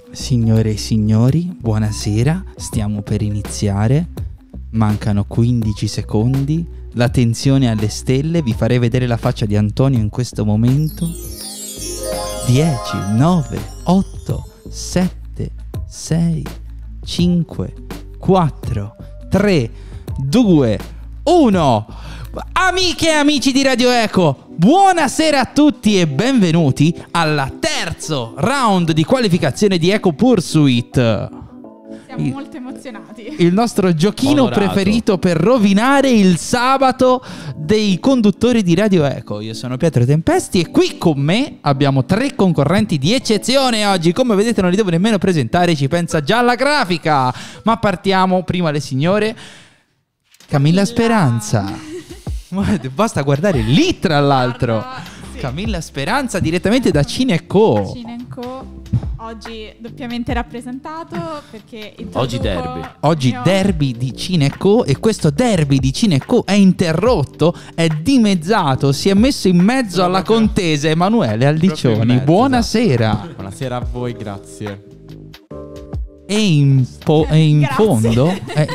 Signore e signori, buonasera, stiamo per iniziare. Mancano 15 secondi. La tensione alle stelle, vi farei vedere la faccia di Antonio in questo momento. 10, 9, 8, 7, 6, 5, 4, 3, 2, 1. Amiche e amici di Radio Eco, buonasera a tutti e benvenuti al terzo round di qualificazione di Eco Pursuit. Siamo molto emozionati. Il nostro giochino preferito per rovinare il sabato dei conduttori di Radio Eco. Io sono Pietro Tempesti e qui con me abbiamo 3 concorrenti di eccezione oggi. Come vedete non li devo nemmeno presentare, ci pensa già la grafica. Ma partiamo, prima le signore. Camilla Speranza. Basta guardare lì tra l'altro. Sì. Camilla Speranza direttamente da Cineco. Cineco. Oggi doppiamente rappresentato perché oggi derby. Oggi derby di Cineco, e questo derby di Cineco è interrotto, è dimezzato, si è messo in mezzo alla contesa Emanuele Aldicioni. Buonasera. Esatto. Buonasera a voi, grazie. E in fondo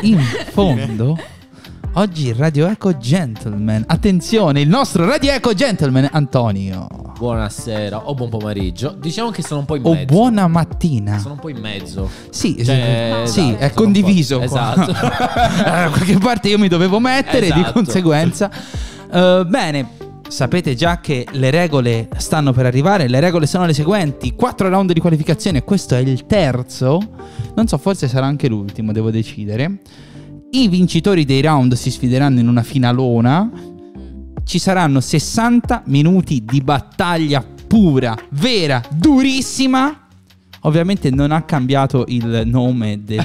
oggi Radio Eco Gentleman. Attenzione, il nostro Radio Eco Gentleman Antonio. Buonasera o buon pomeriggio. Diciamo che sono un po' in O mezzo. buona mattina. Sono un po' in mezzo. Sì, Cioè, sì, esatto, è condiviso. Esatto. Da qualche parte io mi dovevo mettere, Esatto. di conseguenza. Bene, sapete già che le regole stanno per arrivare. Le regole sono le seguenti: 4 round di qualificazione, questo è il terzo. Non so, forse sarà anche l'ultimo, devo decidere. I vincitori dei round si sfideranno in una finalona. Ci saranno 60 minuti di battaglia pura, vera, durissima. Ovviamente non ha cambiato il nome del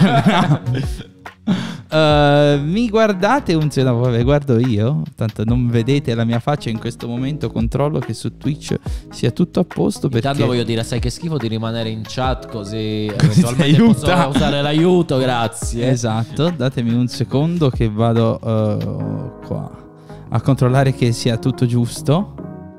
mi guardate un secondo, vabbè, guardo io. Tanto non vedete la mia faccia in questo momento. Controllo che su Twitch sia tutto a posto. Perché Intanto voglio dire, sai che schifo di rimanere in chat così eventualmente posso usare l'aiuto, grazie. Esatto, datemi un secondo che vado qua a controllare che sia tutto giusto.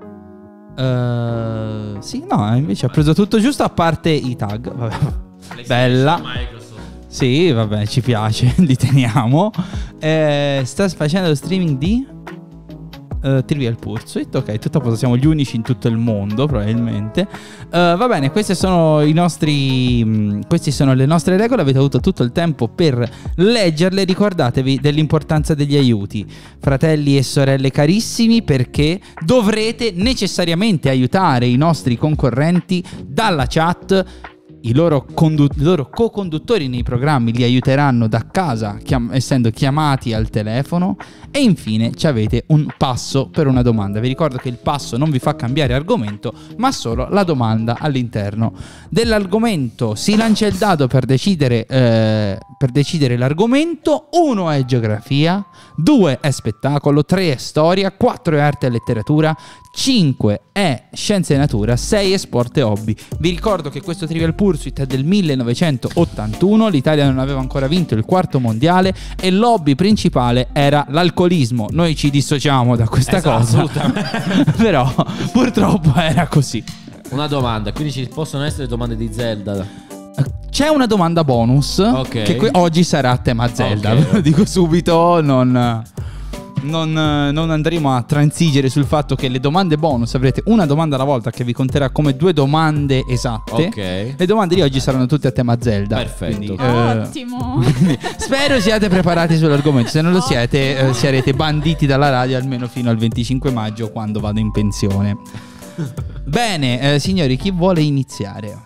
Sì, no, invece ha preso tutto giusto a parte i tag. Vabbè. Bella. Sì, vabbè, ci piace, li teniamo. Sta facendo lo streaming di Trivial Pursuit. Ok, tutto a posto, siamo gli unici in tutto il mondo probabilmente. Va bene, queste sono le nostre regole. Avete avuto tutto il tempo per leggerle. Ricordatevi dell'importanza degli aiuti, fratelli e sorelle carissimi, perché dovrete necessariamente aiutare i nostri concorrenti dalla chat. I loro co-conduttori nei programmi li aiuteranno da casa, essendo chiamati al telefono. E infine ci avete un passo per una domanda. Vi ricordo che il passo non vi fa cambiare argomento, ma solo la domanda all'interno dell'argomento. Si lancia il dado per decidere l'argomento. 1 è geografia, 2 è spettacolo, 3 è storia, 4 è arte e letteratura, 5 è scienze e natura, 6 è sport e hobby. Vi ricordo che questo Trivial Pursuit è del 1981, l'Italia non aveva ancora vinto il 4º mondiale e l'hobby principale era l'alcolismo. Noi ci dissociamo da questa cosa, però purtroppo era così. Una domanda, quindi ci possono essere domande di Zelda? C'è una domanda bonus, okay, che oggi sarà a tema Zelda, okay. Ve lo dico subito, non andremo a transigere sul fatto che le domande bonus avrete una domanda alla volta che vi conterà come 2 domande esatte. Ok. Le domande di oggi saranno tutte a tema Zelda. Perfetto. Quindi, Ottimo. spero siate preparati sull'argomento. Se non lo siete, sarete banditi dalla radio almeno fino al 25 maggio, quando vado in pensione. Bene, signori, chi vuole iniziare?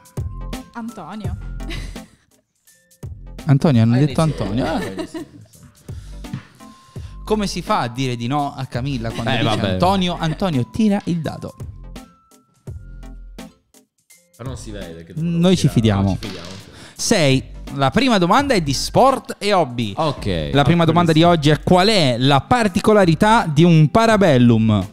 Antonio, hanno detto Antonio. Come si fa a dire di no a Camilla quando dice vabbè. Antonio? Antonio, tira il dado. Ma non si vede che Noi ci fidiamo. 6. La prima domanda è di sport e hobby. Ok. La prima domanda di oggi è: qual è la particolarità di un parabellum?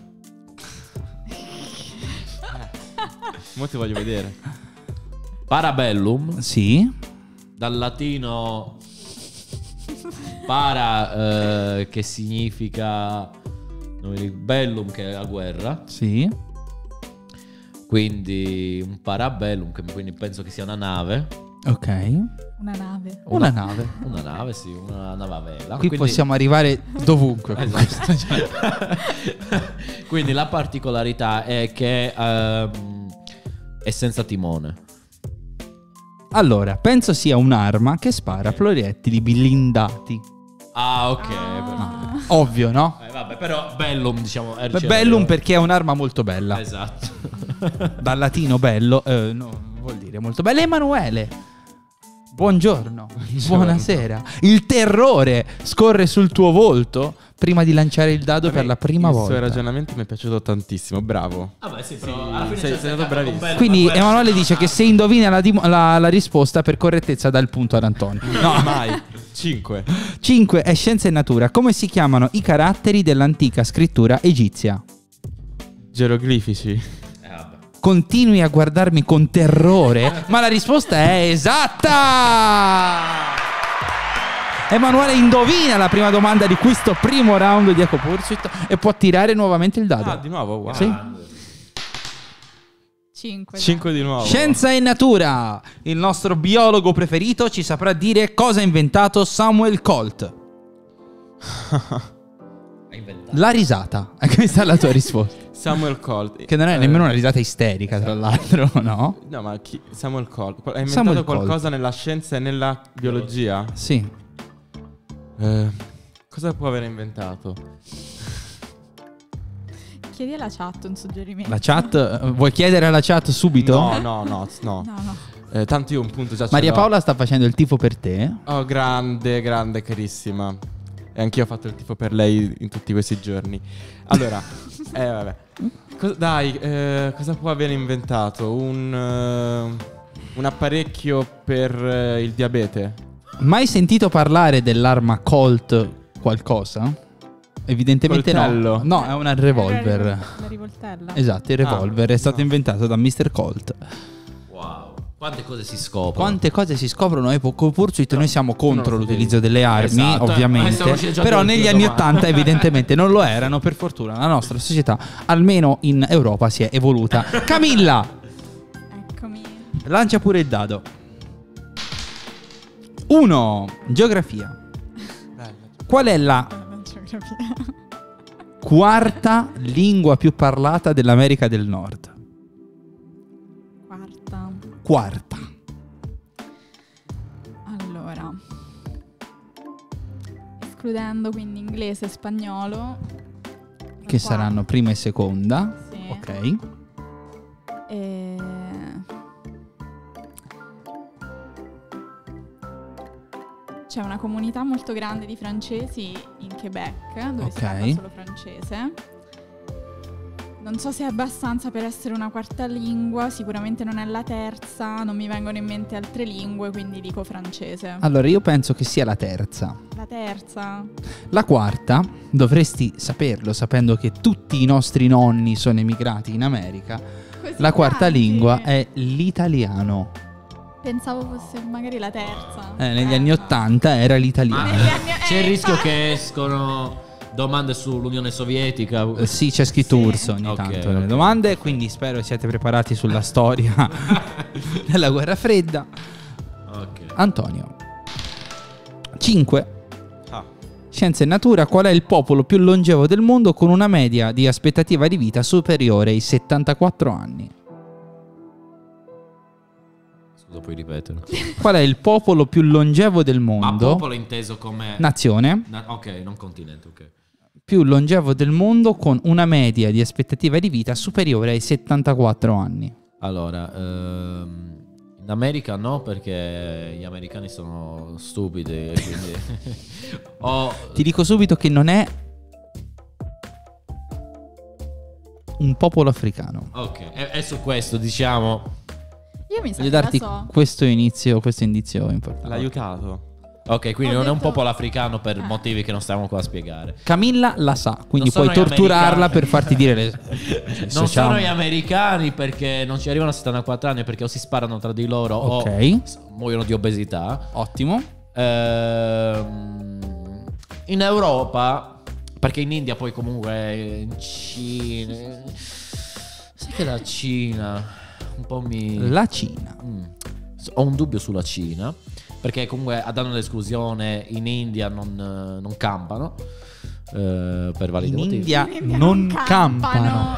Mo ti voglio vedere. Parabellum, Sì. dal latino para, che significa bellum, che è la guerra. Sì. Quindi un Parabellum, quindi penso che sia una nave. Ok. Una nave. Una nave. Una nave, sì, una nave a vela. Qui Quindi- possiamo arrivare dovunque. con Esatto. questo. Quindi la particolarità è che è senza timone. Allora, penso sia un'arma che spara proiettili blindati. Ah, ok. Ah. Ovvio, no? Vabbè, però Bellum, diciamo. Bellum perché è un'arma molto bella. Esatto. Dal latino bello, no, vuol dire molto bello. Emanuele, buongiorno, buonasera. Il terrore scorre sul tuo volto prima di lanciare il dado per la prima volta. Il suo ragionamento mi è piaciuto tantissimo, bravo. Vabbè, sì, però alla fine sei stato bravissimo. Quindi Emanuele dice che se indovina la risposta per correttezza dà il punto ad Antonio. No, mai. 5. 5 è scienza e natura. Come si chiamano i caratteri dell'antica scrittura egizia? Geroglifici. vabbè. Continui a guardarmi con terrore, ma la risposta è esatta! Emanuele indovina la prima domanda di questo primo round di Eco Pursuit e può tirare nuovamente il dado. Ah, di nuovo? Wow. Sì. 5. 5 di nuovo. Scienza e natura. Il nostro biologo preferito ci saprà dire cosa ha inventato Samuel Colt. Hai inventato. La risata. E questa è la tua risposta. Samuel Colt. Che non è nemmeno una risata isterica, tra l'altro, no? No, ma Samuel Colt. Ha inventato Samuel Colt. qualcosa nella scienza e nella biologia? Sì. Cosa può aver inventato? Chiedi alla chat un suggerimento. La chat, vuoi chiedere alla chat subito? No. No. Tanto io un punto già ce Maria l'ho. Paola sta facendo il tifo per te. Oh, grande, carissima. E anch'io ho fatto il tifo per lei in tutti questi giorni. Allora, vabbè. Cosa può aver inventato? Un apparecchio per il diabete? Mai sentito parlare dell'arma Colt qualcosa? Evidentemente Coltello. no. No, è una revolver. La rivoltella. Esatto, il revolver è stato inventato da Mr. Colt. Wow. Quante cose si scoprono. Quante cose si scoprono a Epoca Pursuit. Noi siamo contro non lo l'utilizzo delle armi, Esatto, ovviamente. stavo già Però dicendo negli anni domani. 80 evidentemente non lo erano. Per fortuna la nostra società, almeno in Europa, si è evoluta. Camilla, Eccomi. lancia pure il dado. 1. Geografia. Qual è la Geografia. quarta lingua più parlata dell'America del Nord? Quarta. Allora, escludendo quindi inglese e spagnolo, Che saranno prima e seconda. Sì. Ok. E... C'è una comunità molto grande di francesi in Quebec, dove si parla solo francese. Non so se è abbastanza per essere una quarta lingua, sicuramente non è la terza, non mi vengono in mente altre lingue, quindi dico francese. Allora io penso che sia la terza. La terza? La quarta, dovresti saperlo sapendo che tutti i nostri nonni sono emigrati in America. Così La quarta tanti. lingua è l'italiano. Pensavo fosse magari la terza. Negli anni no. 80 era l'italiano. Negli anni- C'è il rischio infatti. che escono domande sull'Unione Sovietica. Sì, c'è scritto Sì. URSS ogni Ok, tanto nelle ok. domande, quindi spero siate preparati sulla storia della guerra fredda. Ok. Antonio. 5. Ah. Scienza e natura, qual è il popolo più longevo del mondo con una media di aspettativa di vita superiore ai 74 anni? Scusa, puoi ripeterlo. Qual è il popolo più longevo del Ma mondo? popolo inteso come... Nazione. Ok, non continente, ok. Più longevo del mondo con una media di aspettativa di vita superiore ai 74 anni. Allora, in America no, perché gli americani sono stupidi, e quindi... Ti dico subito che non è un popolo africano. Ok, è su questo, diciamo... Io mi sa Voglio che darti la so. questo indizio importante. L'ha aiutato. Ok, quindi Ho non è un detto- popolo africano per motivi che non stiamo qua a spiegare. Camilla la sa, quindi Non puoi sono gli torturarla americani. per farti dire le... Non sono gli americani perché non ci arrivano a 74 anni perché o si sparano tra di loro Ok. o muoiono di obesità. Ottimo. In Europa, perché in India poi comunque in Cina... Sai che la Cina un po' La Cina. Ho un dubbio sulla Cina, perché comunque danno l'esclusione, in India non campano per validi motivi. In India non campano.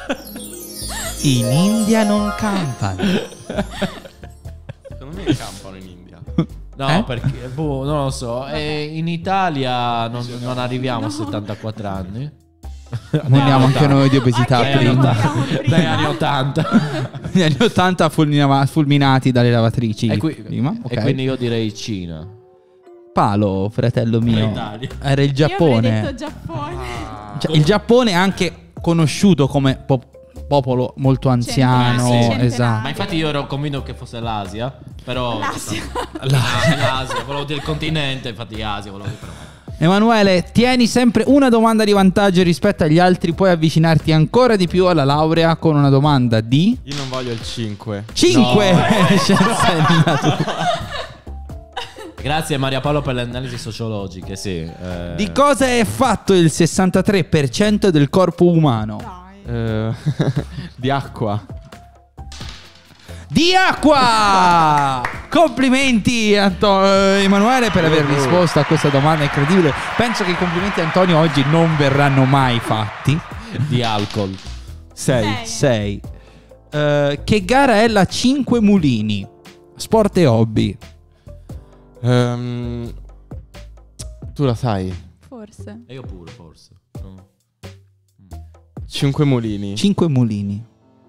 In India non campano. Secondo me campano in India. No, perché non lo so. In Italia non arriviamo a 74 anni. Moriamo anche noi di obesità prima. Dagli anni 80. Negli anni 80 fulminati dalle lavatrici. E quindi io direi Cina. Palo, fratello mio. Italia. Era il Giappone. Io avrei detto Giappone. Cioè, il Giappone è anche conosciuto come popolo molto anziano. Centenario. Esatto. Ma infatti io ero convinto che fosse l'Asia. Però L'Asia. l'Asia, volevo dire il continente, infatti Asia volevo dire, però. Emanuele, tieni sempre una domanda di vantaggio rispetto agli altri. Puoi avvicinarti ancora di più alla laurea con una domanda di Io non voglio il 5. 5. Grazie Maria Paolo per le analisi sociologiche, sì. Di cosa è fatto il 63% del corpo umano? Dai. Di acqua. Di acqua! Complimenti Emanuele per aver risposto a questa domanda incredibile. Penso che i complimenti a Antonio oggi non verranno mai fatti. Di alcol. 6. Che gara è la 5 mulini? Sport e hobby. Tu la sai. Forse. E io pure, forse. 5 mulini. 5 mulini.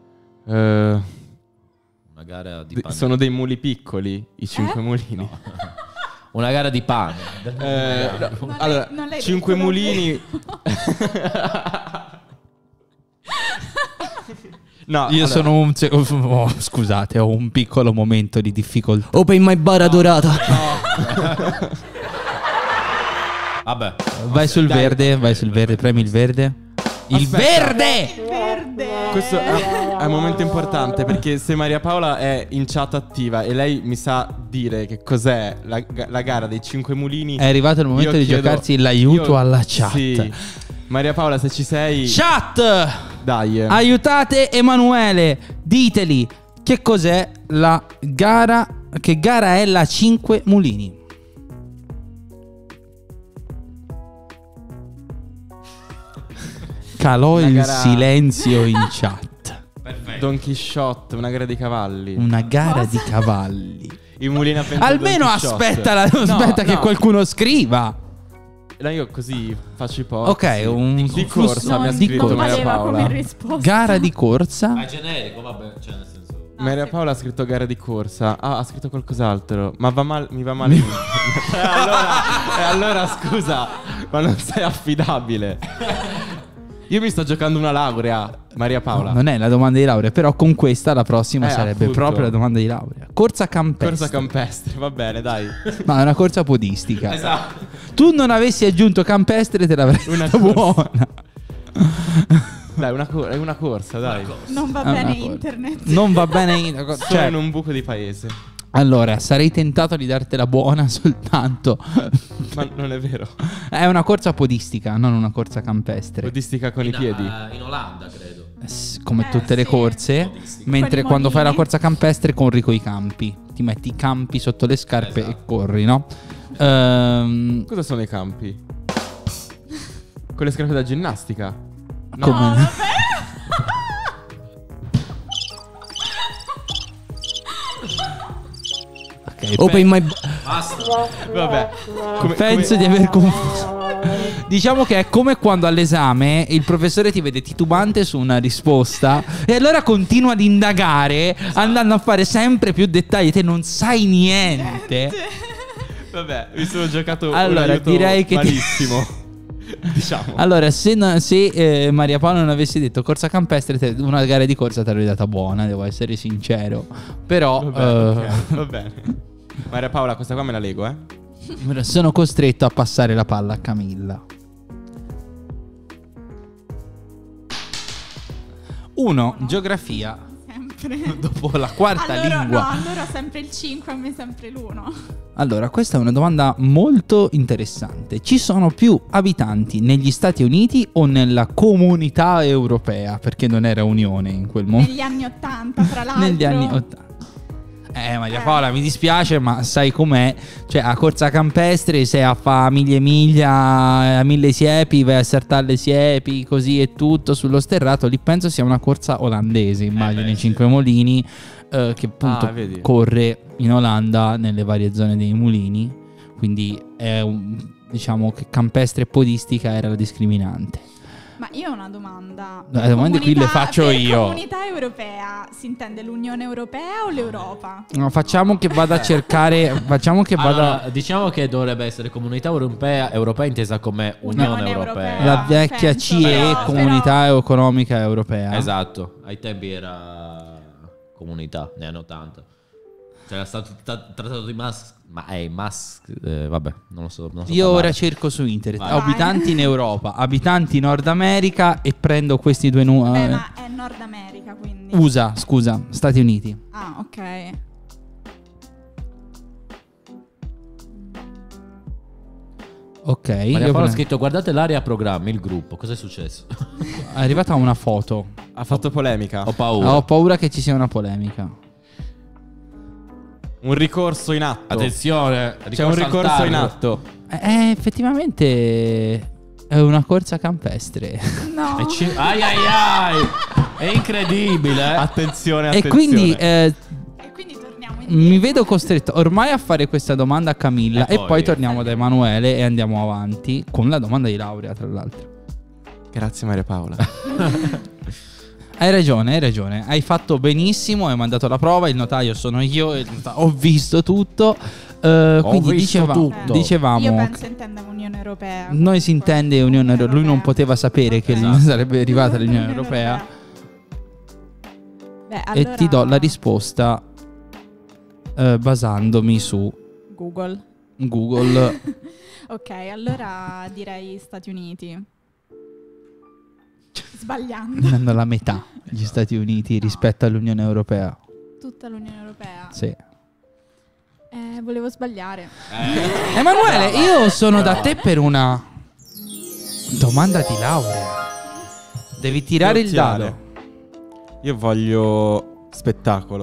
Una gara di pane. Sono dei muli piccoli, i 5 mulini. No. Una gara di pane. Allora, non l'hai 5 detto mulini. No, Io allora, sono un scusate, ho un piccolo momento di difficoltà. Open my bar adorata. Vabbè. Vai sul verde, premi il verde. Il Aspetta. verde! Verde. questo è un momento importante perché se Maria Paola è in chat attiva e lei mi sa dire che cos'è la gara dei 5 mulini, È arrivato il momento di giocarsi l'aiuto alla chat. Sì. Maria Paola, se ci sei, Chat! dai. Aiutate Emanuele, diteli che cos'è la gara, che gara è la 5 mulini. Calò Una il gara- silenzio in chat. Perfetto. Don Chisciotte, una gara di cavalli. Una gara di cavalli. I mulini a pensa Almeno Don Chisciotte. aspetta che no. qualcuno scriva. No, io così faccio i post. Ok, un di corsa mi ha di scritto corsa. Maria valeva come Paola. risposta. Gara di corsa. Ma è generico, vabbè, cioè nel senso. Maria Paola ha scritto gara di corsa. Ah, ha scritto qualcos'altro. Ma mi va male. allora scusa, ma non sei affidabile. Io mi sto giocando una laurea, Maria Paola. Non è la domanda di laurea, però con questa la prossima sarebbe appunto. proprio la domanda di laurea. Corsa campestre. Corsa campestre, va bene, dai. Ma è una corsa podistica. Esatto. Tu non avessi aggiunto campestre, te l'avrei Una data corsa. buona. Dai, è una corsa, dai. Non va È una bene cosa. internet. Non va bene. Sono Cioè, in un buco di paese. allora, sarei tentato di dartela buona soltanto. Ma non è vero. È una corsa podistica, non una corsa campestre. Podistica con i piedi. In Olanda, credo. Come tutte le sì. corse. Podistica. Mentre Con i quando fai la molini. corsa campestre corri coi campi. Ti metti i campi sotto le scarpe Esatto. e corri, no? Cosa sono i campi? Con le scarpe da ginnastica? No. Come? No, vabbè. Ok, Open my Basta. Vabbè. penso di aver confuso. Diciamo che è come quando all'esame il professore ti vede titubante su una risposta e allora continua ad indagare, andando a fare sempre più dettagli e te non sai niente. Vabbè, mi sono giocato Allora, un aiuto direi che malissimo. Diciamo. Allora, se Maria Paola non avessi detto corsa campestre, una gara di corsa te l'avrei data buona, devo essere sincero. Però Vabbè, ok, va bene. Maria Paola, questa qua me la leggo, eh. sono costretto a passare la palla a Camilla. 1. Geografia. Sempre. Dopo la quarta allora, lingua. No, allora sempre il 5, a me sempre l'1. Allora, questa è una domanda molto interessante. Ci sono più abitanti negli Stati Uniti o nella comunità europea? Perché non era unione in quel momento. Negli anni 80, tra l'altro. Negli anni 80. Maria Paola, mi dispiace, ma sai com'è? Cioè, a corsa campestre, se a fa miglia e miglia, a 1000 siepi, vai a saltare le siepi, così e tutto sullo sterrato. Lì penso sia una corsa olandese, immagino, in Cinque Mulini, che appunto corre in Olanda nelle varie zone dei mulini. Quindi è diciamo che campestre e podistica era la discriminante. Ma io ho una domanda. Le domande qui le faccio io. Comunità europea si intende l'Unione Europea o l'Europa? No, facciamo che vada a cercare. Facciamo che vada. Allora, diciamo che dovrebbe essere Comunità Europea intesa come Unione Europea. La vecchia CE, Comunità Economica Europea. Esatto, ai tempi era comunità, negli anni 80. C'era stato trattato di vabbè, non lo so. Io ora cerco su internet abitanti in Europa, abitanti in Nord America e prendo questi due ma è Nord America, quindi USA, scusa, Stati Uniti. Ah, ok. Ok, Maria Paola ha scritto: guardate l'area programmi, il gruppo. Cos'è successo? È arrivata una foto. Ha fatto polemica. Ho paura che ci sia una polemica. Un ricorso in atto. Attenzione, c'è un ricorso in atto. Effettivamente è una corsa campestre. No. Ai. È incredibile. Attenzione. E quindi torniamo mi vedo costretto ormai a fare questa domanda a Camilla e poi torniamo da Emanuele e andiamo avanti con la domanda di laurea, tra l'altro. Grazie Maria Paola. Hai ragione. Hai fatto benissimo, hai mandato la prova, il notaio sono io, ho visto tutto. Quindi dicevamo io penso intenda Unione Europea. Noi si intende Unione Europea. Lui non poteva sapere che sarebbe arrivata l'Unione Europea. Beh, allora... E ti do la risposta basandomi su Google. Ok, allora direi Stati Uniti. Sbagliando. Hanno la metà gli Stati Uniti rispetto all'Unione Europea. Tutta l'Unione Europea? Sì. Volevo sbagliare. Emanuele, io sono da te per una domanda di laurea. Devi tirare il dado. Io voglio spettacolo.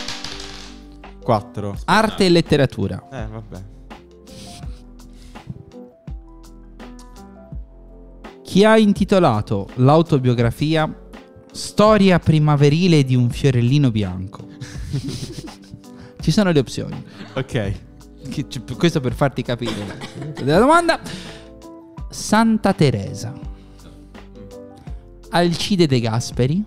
4. Arte e letteratura. Vabbè. Chi ha intitolato l'autobiografia Storia primaverile di un fiorellino bianco? Ci sono le opzioni. Ok. Questo per farti capire della domanda. Santa Teresa, Alcide De Gasperi,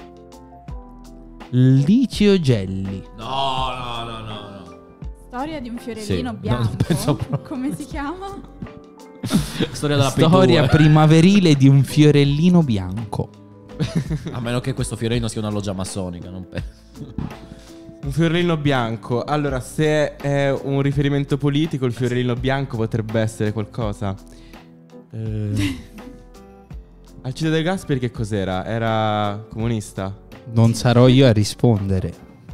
Licio Gelli. No. Storia di un fiorellino bianco. Non penso Come si chiama? Storia della Storia primaverile di un fiorellino bianco. A meno che questo fiorellino sia una loggia massonica, non penso. Un fiorellino bianco. Allora, se è un riferimento politico, il fiorellino bianco potrebbe essere qualcosa. Alcide De Gasperi che cos'era? Era comunista? Non sarò io a rispondere.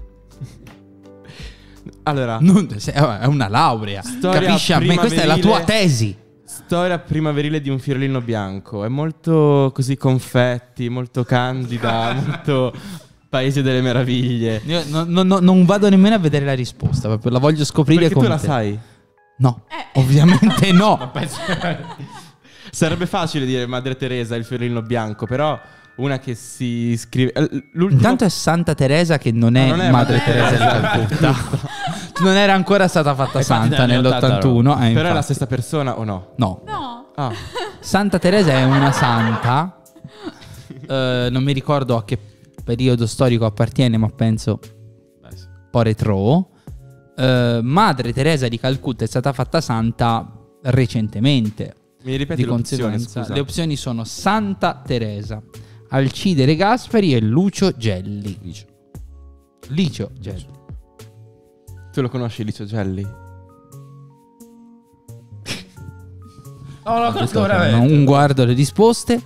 Allora, è una laurea. Capisci a me? Questa è la tua tesi. Storia primaverile di un fiorellino bianco. È molto così confetti, molto candida, molto Paese delle Meraviglie. Io non vado nemmeno a vedere la risposta, proprio la voglio scoprire. Perché con tu la te. sai? No, ovviamente no. Sarebbe facile dire Madre Teresa il fiorellino bianco, però una che si scrive Intanto è Santa Teresa, che non è Madre Teresa di Calcutta. Non era ancora stata fatta santa nell'81. Però è la stessa persona o no? No. Ah. Santa Teresa è una santa. Non mi ricordo a che periodo storico appartiene, ma penso un po' retro. Madre Teresa di Calcutta è stata fatta santa recentemente. Mi ripeti di le opzioni, conseguenza scusa. le opzioni sono Santa Teresa, Alcide De Gasperi e Lucio Gelli. Licio Gelli. Tu lo conosci Licio Gelli? No, questo veramente. Non guardo le risposte.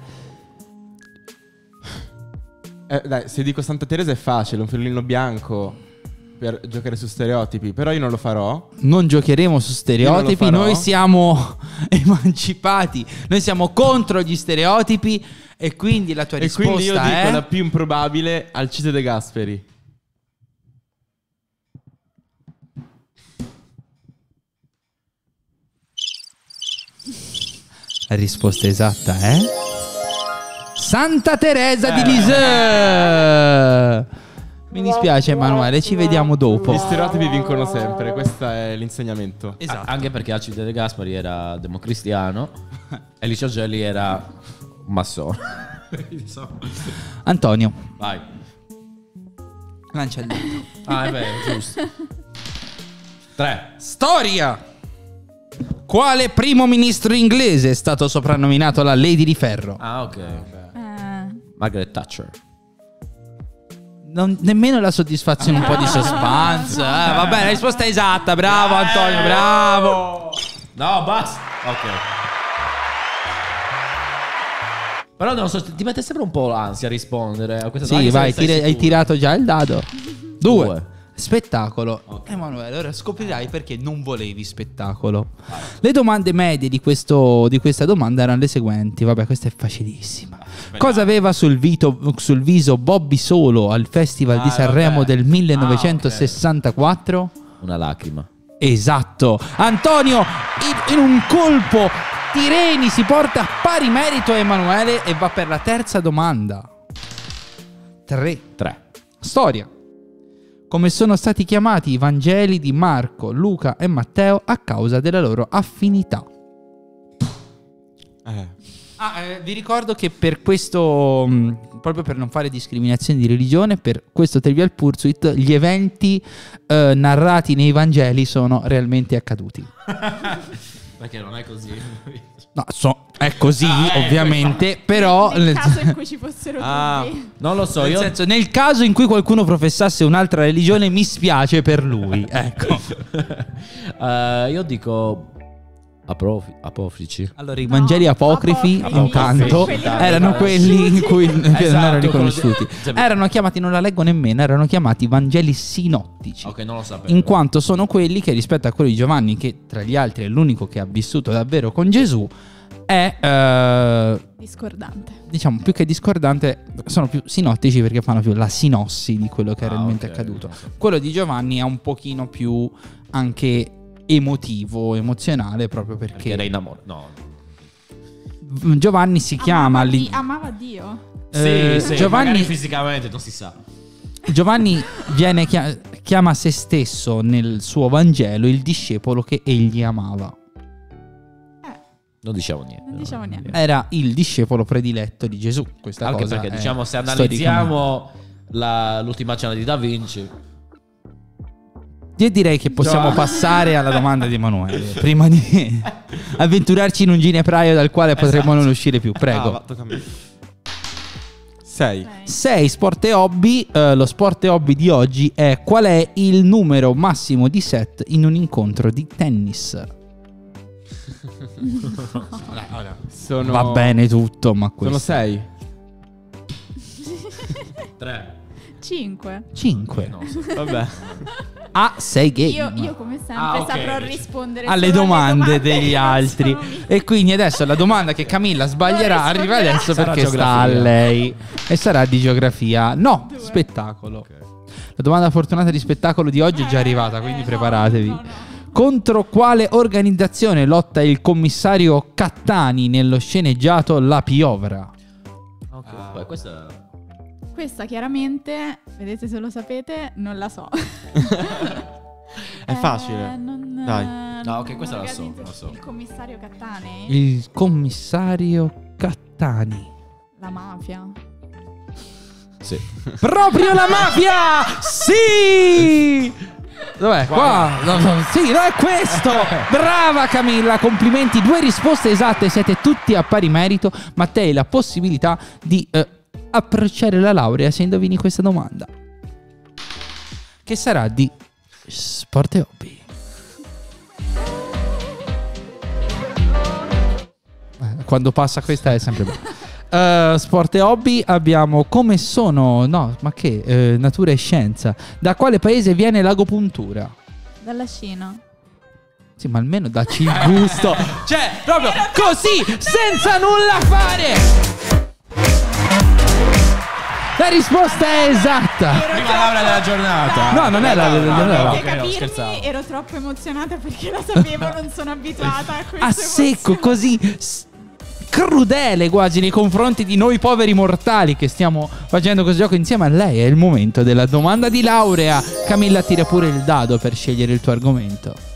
Dai, se dico Santa Teresa è facile, un fiorellino bianco. per giocare su stereotipi, però io non lo farò. Non giocheremo su stereotipi, noi siamo emancipati, noi siamo contro gli stereotipi e quindi la tua risposta quindi io dico è la più improbabile, Alcide De Gasperi. La risposta esatta è Santa Teresa di Lisieux. Mi dispiace Emanuele, ci vediamo dopo. Gli stereotipi vincono sempre, questo è l'insegnamento. Esatto. Anche perché Alcide De Gasperi era democristiano e Licio Gelli era un massone. Antonio, Vai. lancia il dito. Ah, è vero, giusto. 3. Storia. Quale primo ministro inglese è stato soprannominato la Lady di Ferro? Ah, ok. Margaret Thatcher. Nemmeno la soddisfazione, un po' di suspense. Vabbè, la risposta è esatta. Bravo Antonio, bravo. No, basta. Ok. Però non so, ti mette sempre un po' l'ansia a rispondere a questa Sì, vai, stai hai sicuro. tirato già il dado. 2. Due. Spettacolo. Ok. Emanuele, ora scoprirai perché non volevi spettacolo. Le domande medie di questa domanda erano le seguenti. Vabbè, questa è facilissima. Cosa aveva sul viso Bobby Solo al Festival di Sanremo vabbè. del 1964? Una lacrima. Esatto. Antonio in un colpo Tireni si porta a pari merito a Emanuele e va per la terza domanda. 3. Storia. Come sono stati chiamati i Vangeli di Marco, Luca e Matteo a causa della loro affinità? Vi ricordo che per questo, proprio per non fare discriminazioni di religione, per questo Trivial Pursuit, gli eventi narrati nei Vangeli sono realmente accaduti. Perché non è così. No, è così ovviamente, però nel caso in cui ci fossero dubbi. Non lo so, nel io senso, nel caso in cui qualcuno professasse un'altra religione, mi spiace per lui. Ecco. io dico apocrifi. Allora, i Vangeli apocrifi, apocrifi. intanto, Quelli erano non quelli in cui non erano riconosciuti. quello di- Erano chiamati, non la leggo nemmeno, erano chiamati Vangeli sinottici. Ok, non lo sapevo. In quanto sono quelli che, rispetto a quello di Giovanni, che tra gli altri è l'unico che ha vissuto davvero con Gesù, è Discordante. diciamo più che discordante, sono più sinottici perché fanno più la sinossi di quello che è realmente ok. accaduto. Quello di Giovanni è un pochino più anche emotivo, emozionale, proprio Perché era perché in amore. No. Giovanni si chiama Amava Dio. Sì, Giovanni, magari fisicamente non si sa. Giovanni chiama se stesso nel suo Vangelo il discepolo che egli amava. Non diciamo niente. Non diciamo niente. Era il discepolo prediletto di Gesù. Questa Anche cosa perché è diciamo, se storicamente. analizziamo l'ultima cena di Da Vinci, Io direi che possiamo passare alla domanda di Emanuele prima di avventurarci in un ginepraio dal quale potremmo non uscire più. Prego. Tocca a me. 6. 6. Sport e hobby. Lo sport e hobby di oggi è: qual è il numero massimo di set in un incontro di tennis? Va bene tutto, ma questo Sono 6. 3. 5. 5. No, Vabbè. A 6 game. Io come sempre ok. saprò rispondere alle solo domande che degli non altri. sono mie. E quindi adesso la domanda che Camilla sbaglierà Non arriva risponderà. adesso Sarà perché sta geografia. a lei. E sarà di geografia. No, 2. spettacolo. La domanda fortunata di spettacolo di oggi è già arrivata, quindi preparatevi. No. Contro quale organizzazione lotta il commissario Cattani nello sceneggiato La Piovra? Ok. Poi questa Questa chiaramente, vedete se lo sapete, non la so. È facile. Dai. No, ok, questa la so, organizza- la so. Il commissario Cattani? Il commissario Cattani. La mafia? sì. Proprio la mafia! Sì! Dov'è? Qua? No, sì, no, è questo! Brava Camilla, complimenti. 2 risposte esatte, siete tutti a pari merito. Ma te hai la possibilità di approcciare la laurea se indovini questa domanda, che sarà di sport e hobby. Quando passa questa è sempre bello. sport e hobby abbiamo come sono, no, ma che, natura e scienza. Da quale paese viene l'agopuntura? Dalla Cina. Sì, ma almeno dacci il gusto. Cioè, proprio così, senza nulla fare. La risposta è esatta. Prima laurea della giornata. No, non è la no, Per ok, no, capirmi scherzavo. ero troppo emozionata perché la sapevo, non sono abituata a questo. A secco, così crudele quasi nei confronti di noi poveri mortali che stiamo facendo questo gioco insieme a lei. È il momento della domanda di laurea. Camilla, tira pure il dado per scegliere il tuo argomento.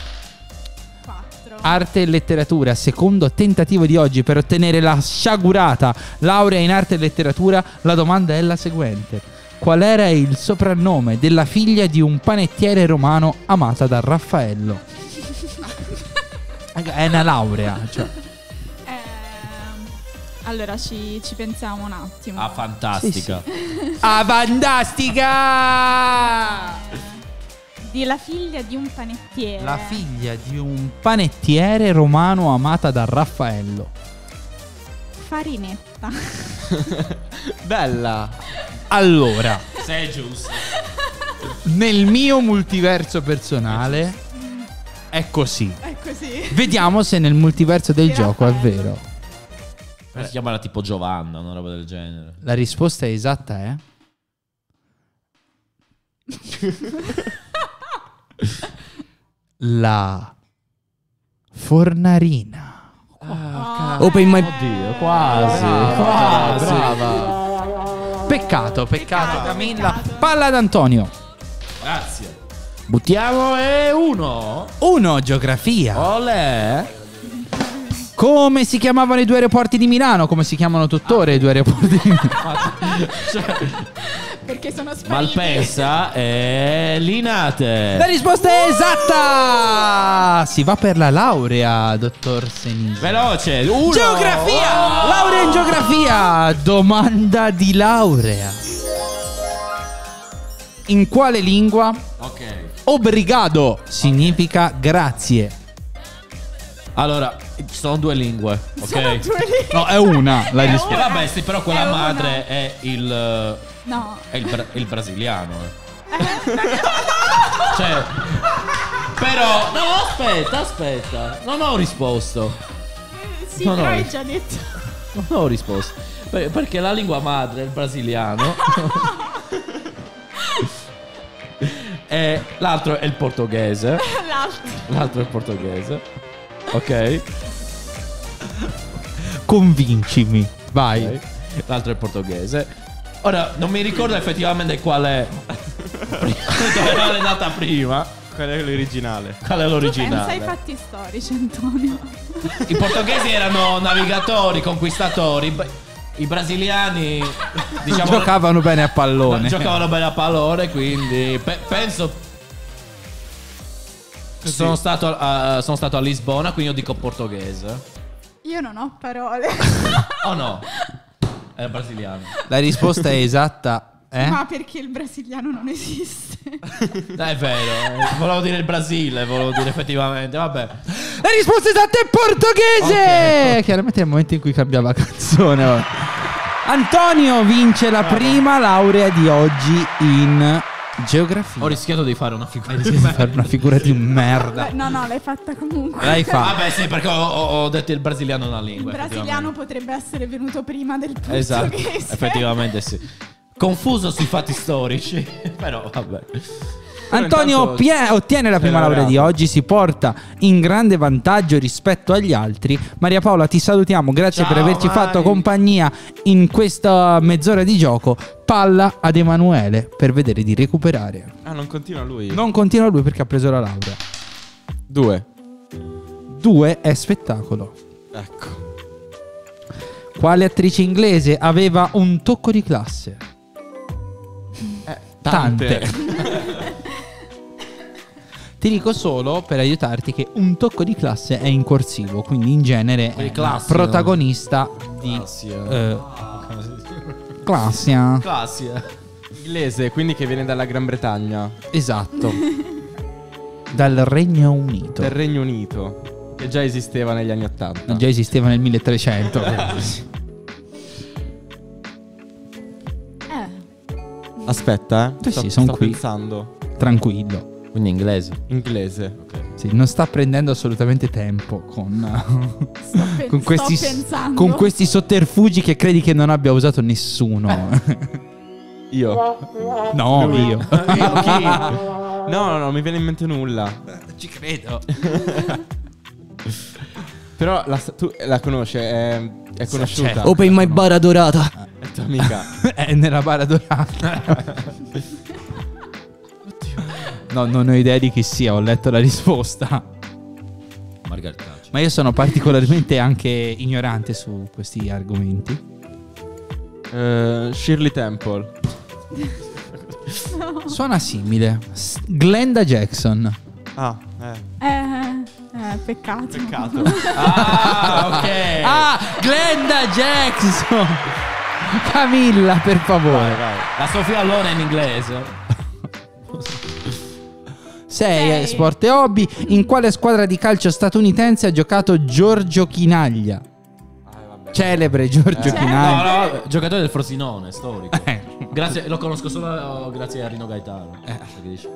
Arte e letteratura, secondo tentativo di oggi per ottenere la sciagurata laurea in arte e letteratura. La domanda è la seguente: qual era il soprannome della figlia di un panettiere romano amata da Raffaello? È una laurea, cioè. Allora ci pensiamo un attimo. Ah, fantastica. Sì, sì. Ah, fantastica! Di la figlia di un panettiere. La figlia di un panettiere romano amata da Raffaello. Farinetta. Bella. Allora, Sei giusto. nel mio multiverso personale è così. È così. Vediamo se nel multiverso del Di gioco è Raffaello. vero. Si chiamava tipo Giovanna, una roba del genere. La risposta esatta è la Fornarina. Open my... Oddio, quasi. Brava. Peccato Camilla. Palla ad Antonio. Grazie. Buttiamo e 1. 1. Geografia. Olè. Come si chiamavano i due aeroporti di Milano? Come si chiamano tuttora i due aeroporti di Milano? Perché sono spariti. Malpensa e Linate. La risposta è esatta. Si va per la laurea, dottor Senisi. Veloce. 1. Geografia. Laurea in geografia. Domanda di laurea. In quale lingua Ok. obrigado significa grazie? Allora, ci sono due lingue, ok? Sono due lì. No, è una la È risposta. Vabbè, sì, però quella È una. madre è il No. il brasiliano. Cioè, però no, aspetta. Non ho risposto. Sì, No, però no. hai già detto. Non ho risposto. Perché la lingua madre è il brasiliano. E l'altro è il portoghese. L'altro è il portoghese. Ok. Convincimi. Vai. Ok. L'altro è il portoghese. Ora non mi ricordo effettivamente quale dove era nata prima. Qual è l'originale? Qual è Pensa ai l'originale? fatti storici, Antonio. I portoghesi erano navigatori, conquistatori. I brasiliani, diciamo, Giocavano bene a pallone. giocavano bene a pallone, quindi penso. Sono stato a Lisbona, quindi io dico portoghese. Io non ho parole. Oh no? È brasiliano. La risposta è esatta. Ma perché il brasiliano non esiste? È vero. Volevo dire il Brasile, volevo dire effettivamente. Vabbè. La risposta esatta è portoghese. Ok. Chiaramente nel momento in cui cambiava canzone. Vabbè. Antonio vince la prima laurea di oggi in geografia. Ho rischiato di fare una figura Hai rischiato di fare una figura di merda. No, l'hai fatta comunque. L'hai fatta. Vabbè, sì, perché ho detto il brasiliano è una Il lingua. brasiliano potrebbe essere venuto prima del portoghese. Esatto, effettivamente sì. Confuso sui fatti storici, però vabbè. Antonio ottiene la prima laurea di oggi, si porta in grande vantaggio rispetto agli altri. Maria Paola, ti salutiamo, grazie Ciao, per averci Mari. fatto compagnia in questa mezz'ora di gioco. Palla ad Emanuele per vedere di recuperare. Ah, non continua lui? Non continua lui perché ha preso la laurea. 2. 2 è spettacolo. Ecco. Quale attrice inglese aveva un tocco di classe? Tante. Ti dico solo per aiutarti che un tocco di classe è in corsivo, quindi in genere è Classia. protagonista di Classia. Classia. Inglese, quindi che viene dalla Gran Bretagna. Esatto. Dal Regno Unito. Del Regno Unito. Che già esisteva negli anni 80. Già esisteva nel 1300. Aspetta, Sì, sono sto qui. pensando. Tranquillo. Quindi inglese. Inglese. Ok. Sì, non sta prendendo assolutamente tempo con questi, sto pensando. con questi sotterfugi che credi che non abbia usato nessuno. Io. No, Lui. io. No, non mi viene in mente nulla. Ci credo. Però tu la conosci, è conosciuta. certo. Open my bar adorata. È tua amica. È nella bara dorata. No, non ho idea di chi sia, ho letto la risposta. Margaret Thatcher. Ma io sono particolarmente anche ignorante su questi argomenti. Shirley Temple. Suona simile. Glenda Jackson. Ah, Peccato. peccato. Ah, ok. Ah, Glenda Jackson. Camilla, per favore. Vai. La Sofia Loren in inglese. 6. Sport e hobby. In quale squadra di calcio statunitense ha giocato Giorgio Chinaglia? Vabbè. Celebre Giorgio Chinaglia. No, giocatore del Frosinone, storico. Grazie, lo conosco solo grazie a Rino Gaetano. Che dici?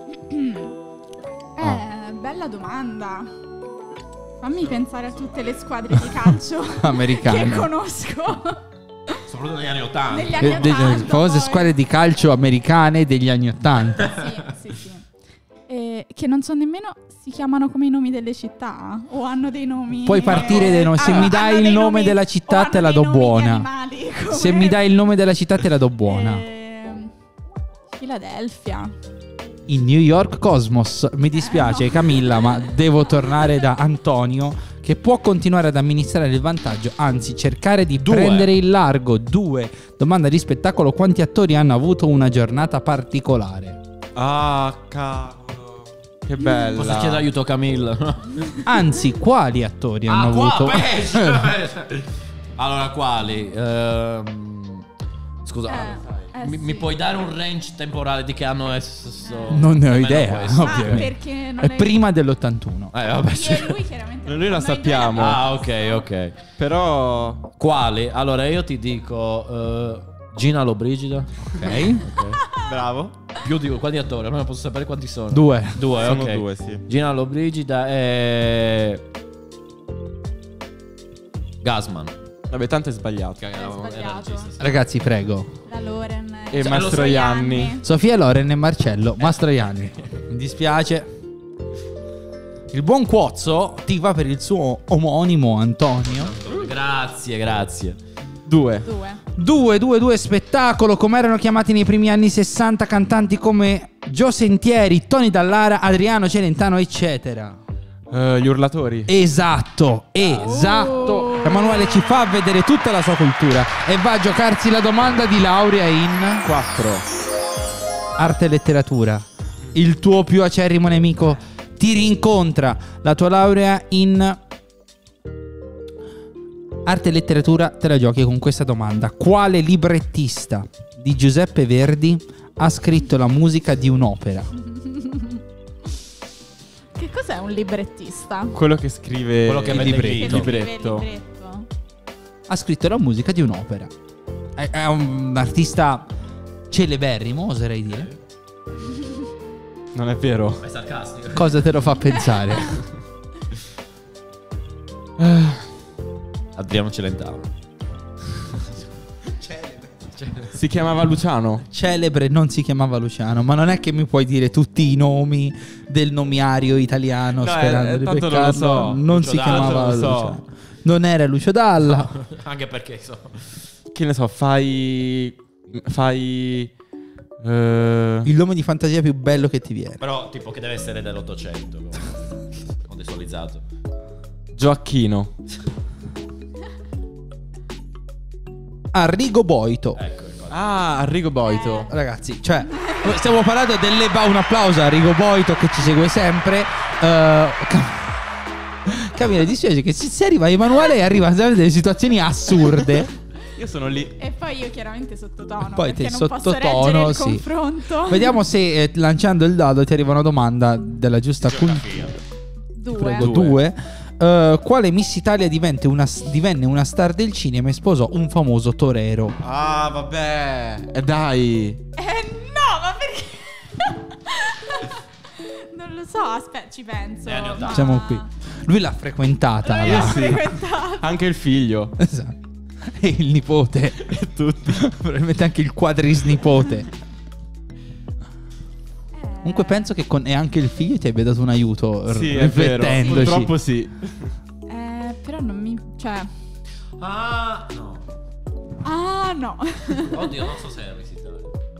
Bella domanda. Fammi pensare a tutte le squadre di calcio Americane. che conosco. Soprattutto negli anni 80. Negli anni Delle 80. famose poi. squadre di calcio americane degli anni 80. Sì. Che non so nemmeno si chiamano come i nomi delle città o hanno dei nomi. Puoi partire dai nomi. Se mi dai il nome della città te la do buona. Se mi dai il nome della città te la do buona. Philadelphia. In New York Cosmos. Mi dispiace Camilla, ma devo tornare da Antonio, che può continuare ad amministrare il vantaggio, anzi cercare di prendere il largo. 2. Domanda di spettacolo: quanti attori hanno avuto una giornata particolare? Ah, cavolo. Che bella. Posso chiedere aiuto a Camilla? Anzi, quali attori hanno avuto? Allora, quali? Scusa, mi sì. puoi dare un range temporale di che anno è? Non ne ho Nemmeno idea. questo. Ovviamente. Perché non È prima dell'81. Vabbè, Io sì. e lui chiaramente. Noi la non ho sappiamo. idea. Ah, ok. Però Quali? Allora, io ti dico Gina Lollobrigida. Ok. bravo. Più di quanti attori? Almeno posso sapere quanti sono. 2. Sono ok. 2, sì. Gina Lollobrigida e Gasman. Vabbè, tanto è sbagliato. sbagliato. Ragazzi, prego. La Loren E Cioè, Mastroianni. Sofia Loren e Marcello Mastroianni. Mi dispiace. Il buon Cuozzo ti va per il suo omonimo Antonio. Grazie. 2. 2 spettacolo. Come erano chiamati nei primi anni 60 cantanti come Gio Sentieri, Tony Dallara, Adriano Celentano, eccetera. Gli urlatori. Esatto. Emanuele ci fa vedere tutta la sua cultura e va a giocarsi la domanda di laurea in 4. arte e letteratura. Il tuo più acerrimo nemico ti rincontra. La tua laurea in arte e letteratura te la giochi con questa domanda: quale librettista di Giuseppe Verdi ha scritto la musica di un'opera? Che cos'è un librettista? Quello che scrive Quello che il vende il libretto. libro. libretto. Ha scritto la musica di un'opera. È un artista celeberrimo, oserei dire. Non è vero? È sarcastico. Cosa te lo fa pensare? Adriano Celentano. Si chiamava Luciano. Celebre non si chiamava Luciano, ma non è che mi puoi dire tutti i nomi del nomiario italiano sperando di tanto non lo beccarlo. so. Non Lucio si Dalla, chiamava lo so. Luciano. Non era Lucio Dalla. Anche perché Che ne so, fai Il nome di fantasia più bello che ti viene. però tipo che deve essere dell'800 contestualizzato. Gioacchino. Arrigo Boito. Ecco. Ah, Arrigo Boito. Ragazzi, cioè, stiamo parlando dell'EBA. Un applauso a Arrigo Boito che ci segue sempre. Camilla, dispiace che si arriva a Emanuele e arriva a delle situazioni assurde. Io sono lì. E poi io chiaramente sottotono. Poi perché te non posso sottotono, reggere il sì. confronto. Vediamo se lanciando il dado ti arriva una domanda della giusta cultura. 2. Prego, 2. Quale Miss Italia divenne una star del cinema e sposò un famoso torero? Ah, vabbè. Dai. No! Non lo so, aspetta, ci penso. Anni 80. Siamo qui. Lui l'ha frequentata. Lui la- l'ha sì. frequentato. Anche il figlio. Esatto. E il nipote. E tutti. Probabilmente anche il quadrisnipote. Comunque penso che con e anche il figlio ti abbia dato un aiuto Sì, è vero. riflettendoci. Purtroppo sì. Però non mi... Cioè... Ah, no. Ah, no. Oddio, non so se era visitato.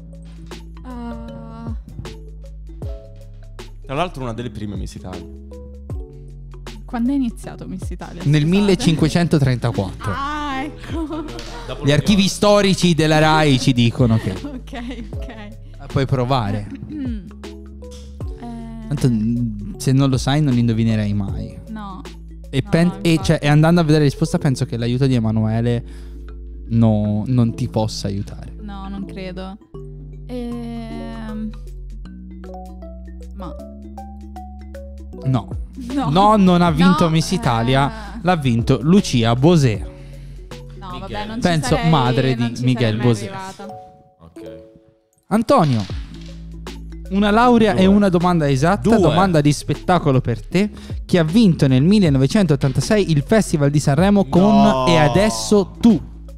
Tra l'altro una delle prime Miss Italia. Quando è iniziato Miss Italia? Nel scusate? 1534. Ah, ecco. Dopo Gli archivi storici della Rai ci dicono che Ok. puoi provare. Mm. Tanto se non lo sai non li indovinerai mai. No. E, No, infatti. e andando a vedere la risposta penso che l'aiuto di Emanuele non ti possa aiutare. No, non credo. Ma... No. No. No, non ha vinto No, Miss Italia, l'ha vinto Lucia Bosé. No, vabbè, Miguel. non Penso ci sarei, madre di non ci Miguel sarei mai Bosé. arrivata. Ok. Antonio, una laurea Due. e una domanda esatta. Due. Domanda di spettacolo per te. Chi ha vinto nel 1986 il Festival di Sanremo con No. E adesso tu?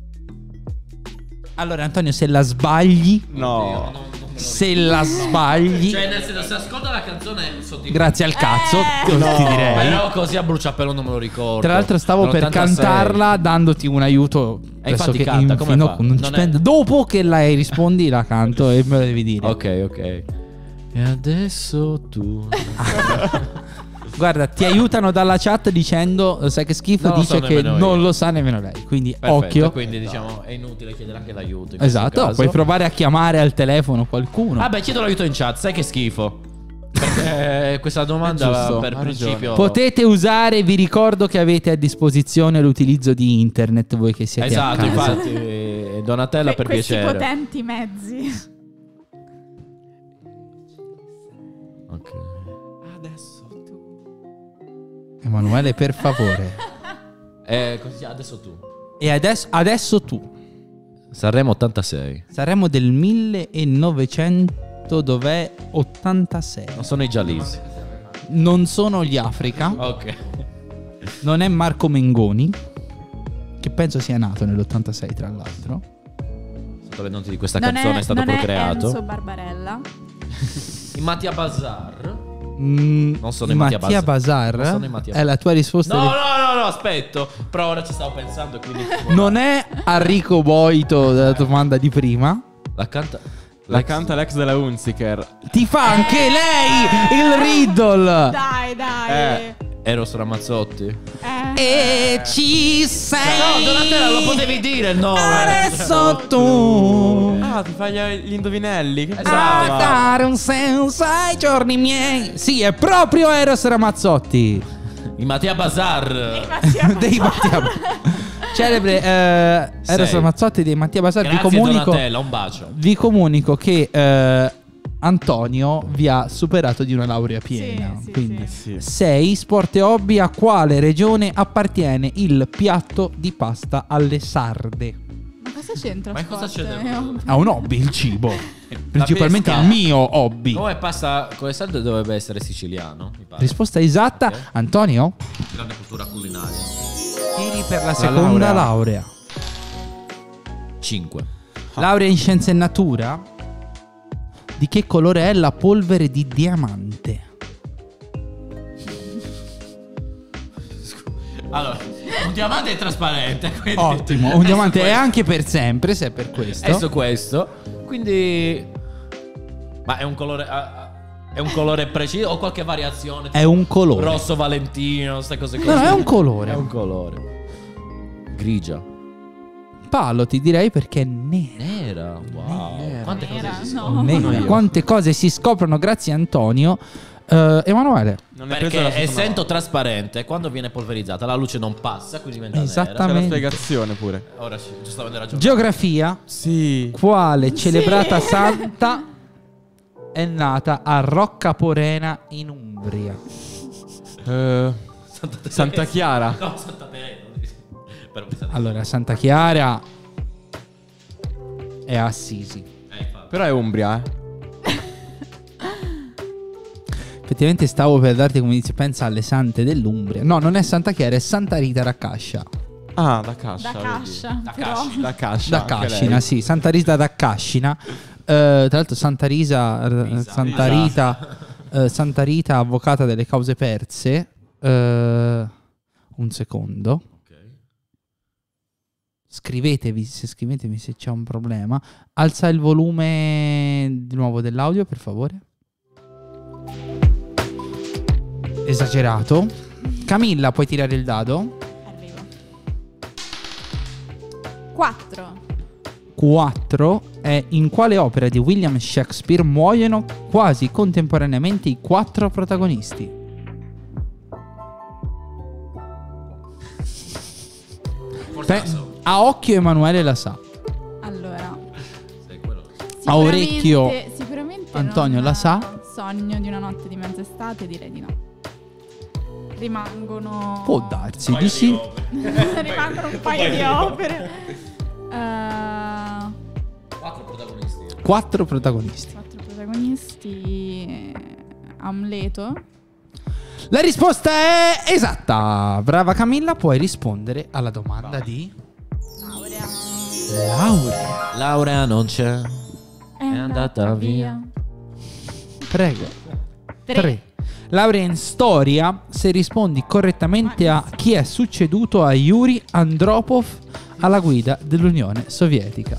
Allora Antonio, se la sbagli, Oddio, No. se la sbagli, Cioè, nel senso, se ascolta la canzone sotto i grazie al cazzo, No. ti direi. Però così a bruciapelo non me lo ricordo. Tra l'altro stavo per Nell'86. cantarla dandoti un aiuto. E infatti pressoché canta, come infino- fa? non ci Non è- penso. Dopo che la rispondi la canto e me lo devi dire. Ok. E adesso tu. Guarda, ti aiutano dalla chat dicendo sai che schifo, Non lo dice so che nemmeno io. non lo sa nemmeno lei. Quindi Perfetto, occhio. quindi diciamo è inutile chiedere anche l'aiuto in questo Esatto, caso. puoi provare a chiamare al telefono qualcuno. Vabbè, chiedo l'aiuto in chat, sai che schifo. Perché questa domanda È giusto, per ha principio ragione. Potete usare, vi ricordo che avete a disposizione l'utilizzo di internet voi che siete a Esatto, casa. infatti Donatella per Questi piacere. potenti mezzi. Ok. Adesso tu. Emanuele, per favore. Così adesso tu. E adesso tu. Sanremo 86. Saremo del 1900, dov'è? 86. Non sono i Gialisi. Non sono gli Africa. Ok. Non è Marco Mengoni, che penso sia nato nell'86 tra l'altro. Sotto le note di questa Non canzone è stato non procreato. Enzo Barbarella. I Mattia Bazar. Non sono i Mattia Bazar. Non sono i Mattia È la tua risposta? No, aspetto. Però ora ci stavo pensando e quindi Non è Enrico Boito della domanda di prima. la canta. La canta l'ex della Hunziker. Ti fa anche lei il riddle. Dai. Eros Ramazzotti. E ci sei. No, Donatella, lo potevi dire il nome. Adesso tu. Ah, ti fai gli indovinelli. Che A Esatto. dare un senso ai giorni miei. Sì, è proprio Eros Ramazzotti. I Mattia Bazar. Dei Mattia celebre Eros Sei. Ramazzotti dei Mattia Bazar. Grazie Donatella, un bacio. Vi comunico che Antonio vi ha superato di una laurea piena. Sì, Quindi sì. 6 sport e hobby. A quale regione appartiene il piatto di pasta alle sarde? Ma cosa c'entra? Ma cosa sport? c'entra? Ha un hobby il cibo. Principalmente pesca. il mio hobby. Come pasta con le salde dovrebbe essere siciliano. Mi pare. Risposta esatta. Ok. Antonio? Grande cultura culinaria. Tiri per la seconda laurea. 5. Laurea in scienze e natura. Di che colore è la polvere di diamante? Allora, un diamante è trasparente. Quindi Ottimo, un diamante è anche per sempre, se è per questo. È su questo. Quindi. Ma è un colore. È un colore preciso o qualche variazione? È un colore. Rosso Valentino, queste cose così. No, è un colore. È un colore. Grigia. Palo, ti direi perché è nera. Nera. Wow. Quante cose Nera, si no. scoprono. Nera. io. Quante cose si scoprono grazie a Antonio. Emanuele. Non è preso Perché la seconda essendo volta. trasparente, quando viene polverizzata, la luce non passa, quindi diventa nera. C'è la Esattamente. spiegazione pure. Ora sì, giustamente ragione. Geografia. Sì. Quale celebrata santa è nata a Roccaporena in Umbria? Santa Chiara. No, Santa Teresa. Però mi sa di- Allora, Santa Chiara è a Assisi. infatti. Però è Umbria, Effettivamente stavo per darti come dice, pensa alle sante dell'Umbria. No, non è Santa Chiara, è Santa Rita da Cascia. Ah, da Cascia. Da vedi. Cascia. Da però. Cascia. Da Cascia. Da anche Cascina, lei. sì, Santa Rita da Cascina. Tra l'altro Santa Rita, avvocata delle cause perse. Un secondo. Scrivetemi se c'è un problema. Alza il volume di nuovo dell'audio, per favore. Esagerato. Camilla, puoi tirare il dado? Arrivo. 4. 4 è in quale opera di William Shakespeare muoiono quasi contemporaneamente i 4 protagonisti? A occhio Emanuele la sa. Allora. A orecchio Sicuramente Antonio non la sa. Sogno di una notte di mezz'estate, direi di no. Rimangono... Può darsi di sì. Rimangono un paio di opere. 4 protagonisti. 4 protagonisti. 4 protagonisti. Amleto. La risposta è esatta. Brava Camilla, puoi rispondere alla domanda di Laurea. Laurea non c'è. È andata via. Prego. 3. 3. Laurea in storia se rispondi correttamente a chi è succeduto a Yuri Andropov alla guida dell'Unione Sovietica.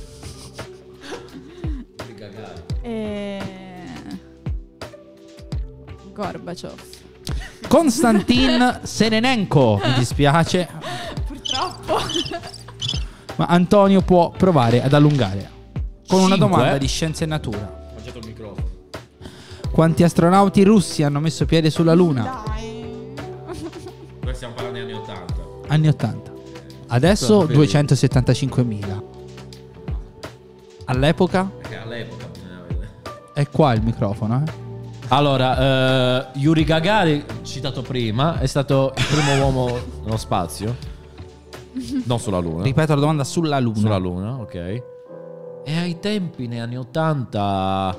Gorbaciov. Konstantin Serenenko. Mi dispiace, Purtroppo. ma Antonio può provare ad allungare con una 5. domanda di scienza e natura. Ho mangiato il microfono. Quanti astronauti russi hanno messo piede sulla Luna? Dai. Qua stiamo parlando degli anni 80. Anni 80. Adesso 275.000. All'epoca? Perché all'epoca bisognava vedere. È qua il microfono, Allora, Yuri Gagarin, citato prima, è stato il primo uomo nello spazio. Non sulla Luna. Ripeto la domanda, sulla Luna. Sulla Luna, ok. E ai tempi, negli anni 80...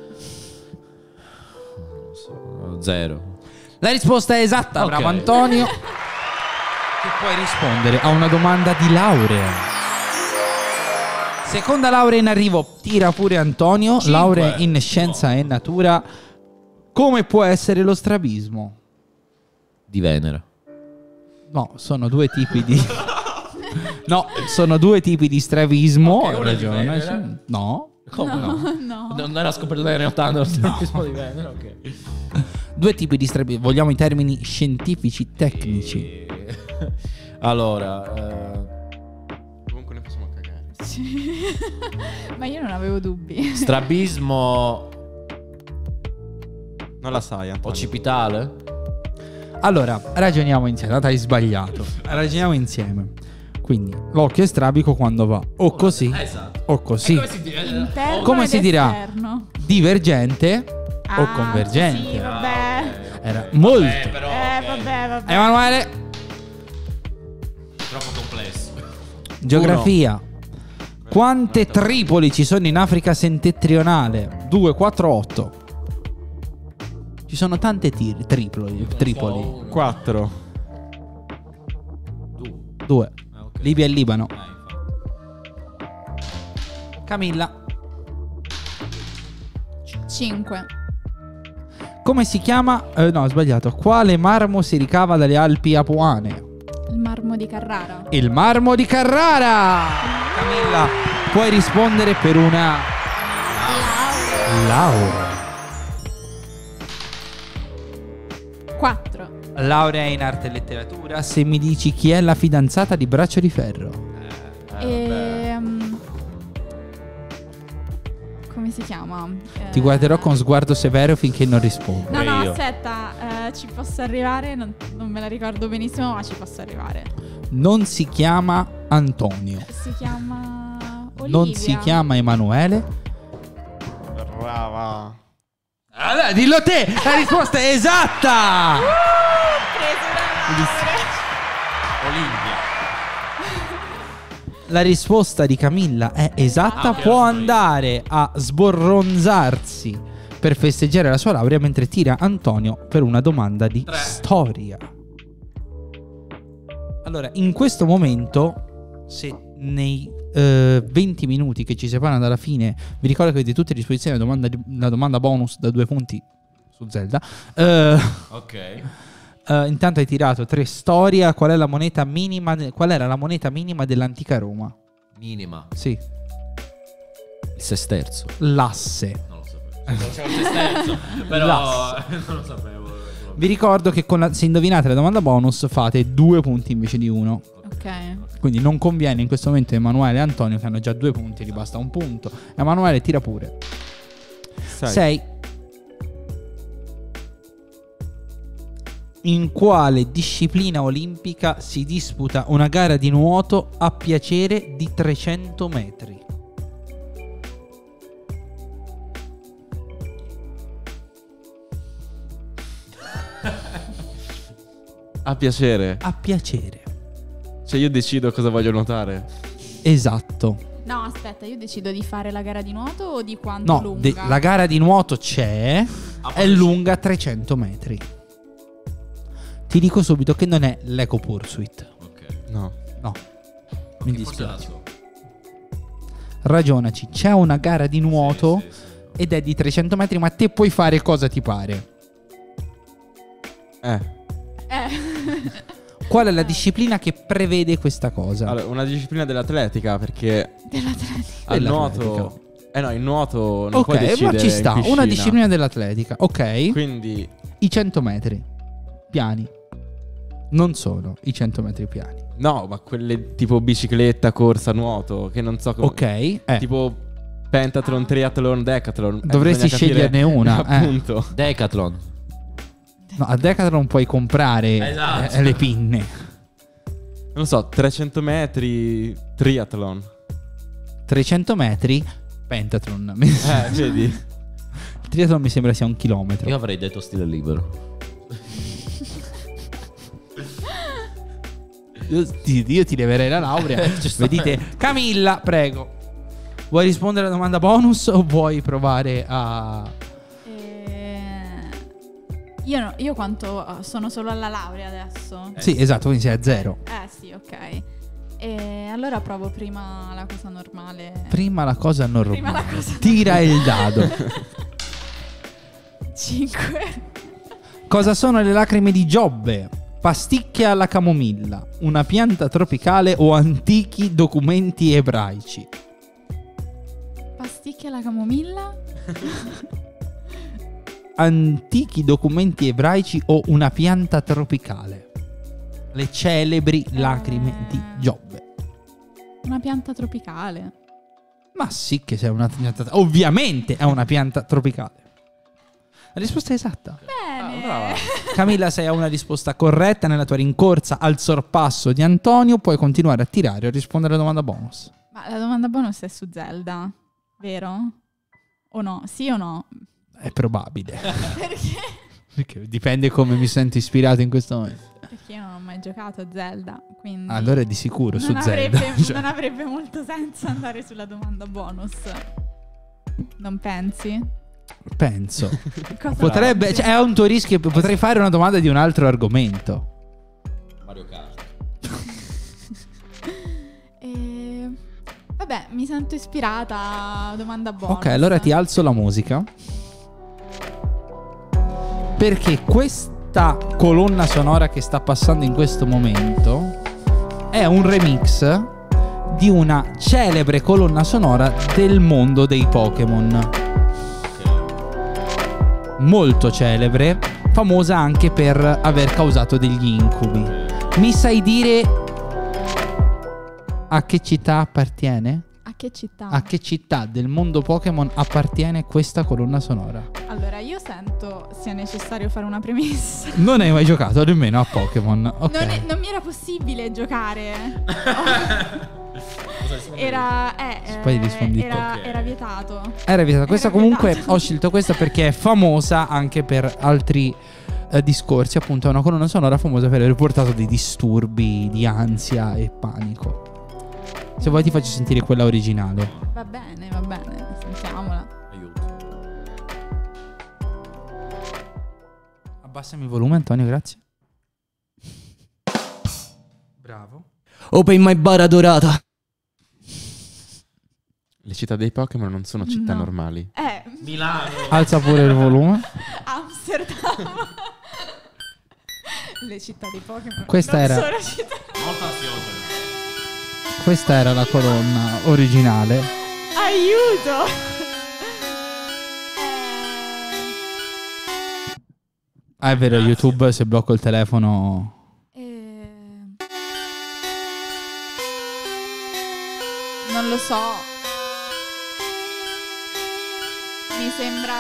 non so, 0. La risposta è esatta, Ok. bravo Antonio. Che puoi rispondere a una domanda di laurea. Seconda laurea in arrivo, tira pure Antonio. 5. Laurea in scienza e natura. Come può essere lo strabismo? Di Venere. No, sono due tipi di... No, sono due tipi di strabismo. Ok, Hai uno è di ragione. Venere. No. Come no? No. Non era scoperto negli anni 80 lo strabismo di Venere, ok. Due tipi di strabismo. Vogliamo i termini scientifici, tecnici. Allora, Comunque ne possiamo cagare. Sì. Ma io non avevo dubbi. strabismo Non la sai, Antonio. occipitale? Allora, ragioniamo insieme. Hai sbagliato. Ragioniamo insieme. Quindi, l'occhio è strabico quando va o così Esatto. o così. Interno Come ed si dirà? esterno. Divergente o Ah, convergente. Sì, vabbè. Era molto. Però, Vabbè. Emanuele, troppo complesso. geografia. Quante Tripoli ci sono in Africa settentrionale? 2, 4, 8. Ci sono tante Tripoli. 4. 2. Ah, ok. Libia e Libano. Infatti. Camilla. 5. Come si chiama? No, ho sbagliato. Quale marmo si ricava dalle Alpi Apuane? Il marmo di Carrara. Il marmo di Carrara. Camilla, puoi rispondere per una laurea. 4. Laurea in arte e letteratura. Se mi dici chi è la fidanzata di Braccio di Ferro? Come si chiama? Ti guarderò con sguardo severo finché non rispondo. No, io. aspetta, ci posso arrivare? Non me la ricordo benissimo, ma ci posso arrivare. Non si chiama Antonio. Si chiama Olivia. Non si chiama Emanuele. Brava. Allora, dillo te, la risposta è esatta. Preso una laurea. Olimpia. La risposta di Camilla è esatta. Può andare a sborronzarsi per festeggiare la sua laurea, mentre tira Antonio per una domanda di storia. Allora, in questo momento, se nei 20 minuti che ci separano dalla fine, vi ricordo che avete tutte a disposizione la domanda bonus da 2 punti su Zelda. Ok. Intanto hai tirato 3 storia. Qual è la moneta minima? Qual era la moneta minima dell'antica Roma? Minima. Sì. Il sesterzo. L'asse. Non lo sapevo. Non c'era il sesterzo, però non lo sapevo. Vi ricordo che se indovinate la domanda bonus fate 2 punti invece di 1. Ok. Quindi non conviene in questo momento Emanuele e Antonio, che hanno già 2 punti, gli basta 1 punto. Emanuele, tira pure. 6. In quale disciplina olimpica si disputa una gara di nuoto a piacere di 300 metri? A piacere. A piacere. Cioè io decido cosa voglio nuotare. Esatto. No, aspetta, io decido di fare la gara di nuoto o di quanto No, lunga? la gara di nuoto c'è, è lunga 300 metri. Ti dico subito che non è l'Eco Pursuit. Ok. No. No, mi Forse la dispiace. so. Ragionaci, c'è una gara di nuoto Sì. ed è di 300 metri, ma te puoi fare cosa ti pare. Qual è la disciplina che prevede questa cosa? Allora, una disciplina dell'atletica, perché Dell'atletica. al Dell'atletica. nuoto... no, il nuoto non puoi Ok, decidere ma ci sta, in piscina. una disciplina dell'atletica. Ok, Quindi i 100 metri piani. Non sono i 100 metri piani. no, ma quelle tipo bicicletta, corsa, nuoto, che non so come... Ok, Tipo pentathlon, triathlon, decathlon. Dovresti bisogna capire- sceglierne una, Appunto. Decathlon. no, a Decathlon puoi comprare Esatto. le pinne. Non so, 300 metri triathlon. 300 metri pentathlon. Vedi? Il triathlon mi sembra sia 1 chilometro. Io avrei detto stile libero. Io ti leverei la laurea. Giustamente. Vedete, Camilla, prego. Vuoi rispondere alla domanda bonus o vuoi provare a... Io quanto sono solo alla laurea adesso. Sì, esatto, quindi sei a 0. Sì, ok. E allora provo prima la cosa normale. Prima la cosa normale. Prima la cosa Tira il dado. 5. Cosa sono le lacrime di Giobbe? Pasticche alla camomilla, una pianta tropicale o antichi documenti ebraici? Pasticche alla camomilla? Antichi documenti ebraici o una pianta tropicale? Le celebri lacrime di Giobbe. Una pianta tropicale. Ma sì che sei una pianta... Ovviamente è una pianta tropicale. La risposta è esatta. Bene. brava. Camilla, sei a una risposta corretta nella tua rincorsa al sorpasso di Antonio. Puoi continuare a tirare o rispondere alla domanda bonus. Ma la domanda bonus è su Zelda, vero? O no? Sì o no? È probabile. Perché? Perché dipende come mi sento ispirato in questo momento. Perché io non ho mai giocato a Zelda, quindi Allora è di sicuro su non Zelda. avrebbe, Cioè, non avrebbe molto senso andare sulla domanda bonus. Non pensi? penso. Cosa Potrebbe, pensi? cioè, è un tuo rischio. Potrei fare una domanda di un altro argomento. Mario Kart. Vabbè, mi sento ispirata a domanda bonus. Ok, allora ti alzo la musica. Perché questa colonna sonora che sta passando in questo momento è un remix di una celebre colonna sonora del mondo dei Pokémon. Molto celebre, famosa anche per aver causato degli incubi. Mi sai dire a che città appartiene? A che città? A che città del mondo Pokémon appartiene questa colonna sonora? Allora, io sento sia necessario fare una premessa. Non hai mai giocato nemmeno a Pokémon. Ok. Non mi era possibile giocare. Era Poi rispondi tu. era vietato. Era vietata. Questa Era comunque vietato. ho scelto questa perché è famosa anche per altri discorsi. Appunto è una colonna sonora famosa per aver portato dei disturbi di ansia e panico. Se vuoi ti faccio sentire quella originale. Va bene, sentiamola. Aiuto. Abbassami il volume, Antonio, grazie. Bravo. Open my bar adorata. Le città dei Pokémon non sono città No. normali. Milano. Alza pure il volume. Amsterdam. Le città dei Pokémon. Questa non era- sono città. Molto ansioso. Questa era la colonna originale. Aiuto! Ah, è vero, YouTube se blocco il telefono. Non lo so. Mi sembra.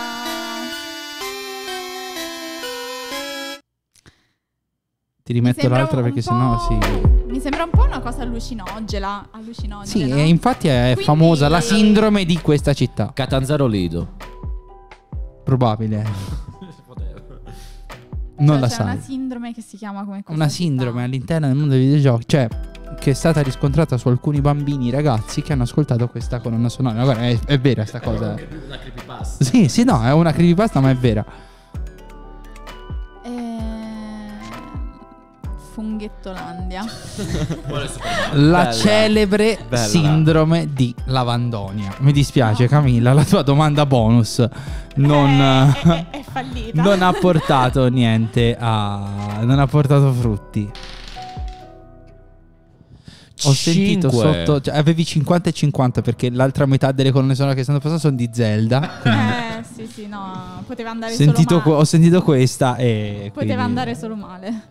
Ti rimetto sembra l'altra un perché po'- sennò sì. Mi sembra un po' una cosa allucinogena. Sì, e infatti è Quindi- famosa la sindrome di questa città. Catanzaro Lido. Probabile. Non la c'è sai. una sindrome che si chiama come questa Una città. sindrome all'interno del mondo dei videogiochi, cioè che è stata riscontrata su alcuni bambini ragazzi che hanno ascoltato questa colonna sonora. Guarda, è vera sta cosa. Una creepypasta. Sì, no, è una creepypasta, ma è vera. Funghettolandia. La Bella. celebre Bella. sindrome di Lavandonia. Mi dispiace, Camilla, la tua domanda bonus non, È fallita. non ha portato niente non ha portato frutti. Ho sentito sotto, cioè, avevi 50 e 50 perché l'altra metà delle colonne sonore che sono passate sono di Zelda. Sì, no, poteva andare Sentito solo male. ho sentito questa e Poteva andare solo male.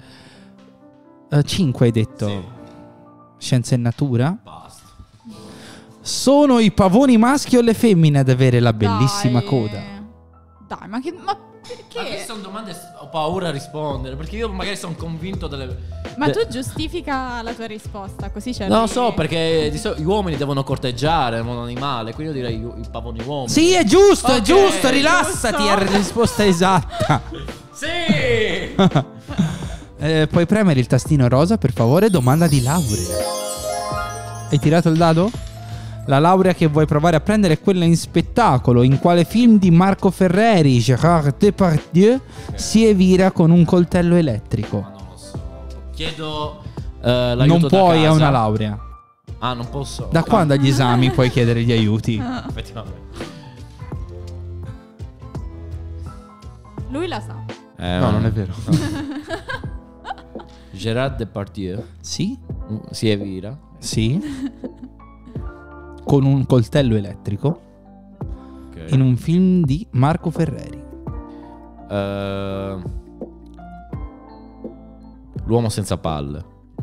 5 hai detto. Sì. Scienza e natura. Basta. Sono i pavoni maschi o le femmine ad avere la bellissima Dai. coda? Dai, ma perché? Ma queste sono domande ho paura a rispondere perché io magari sono convinto delle. Ma tu giustifica la tua risposta, così c'è. Non lo so perché gli uomini devono corteggiare il mondo animale, quindi io direi i pavoni uomini. Sì, è giusto, è Ok, giusto, rilassati, giusto. è la risposta esatta. Sì! Puoi premere il tastino rosa, per favore, domanda di laurea. Hai tirato il dado? La laurea che vuoi provare a prendere è quella in spettacolo. In quale film di Marco Ferreri, Gérard Depardieu, si evira con un coltello elettrico? Ma non lo so. Chiedo l'aiuto Non da puoi, casa. è una laurea. Ah, non posso. Da quando agli esami puoi chiedere gli aiuti? Effettivamente. Lui la sa. No, non è vero. Gérard Depardieu Sì, si evira. sì. Con un coltello elettrico Ok. in un film di Marco Ferreri. L'uomo senza palle.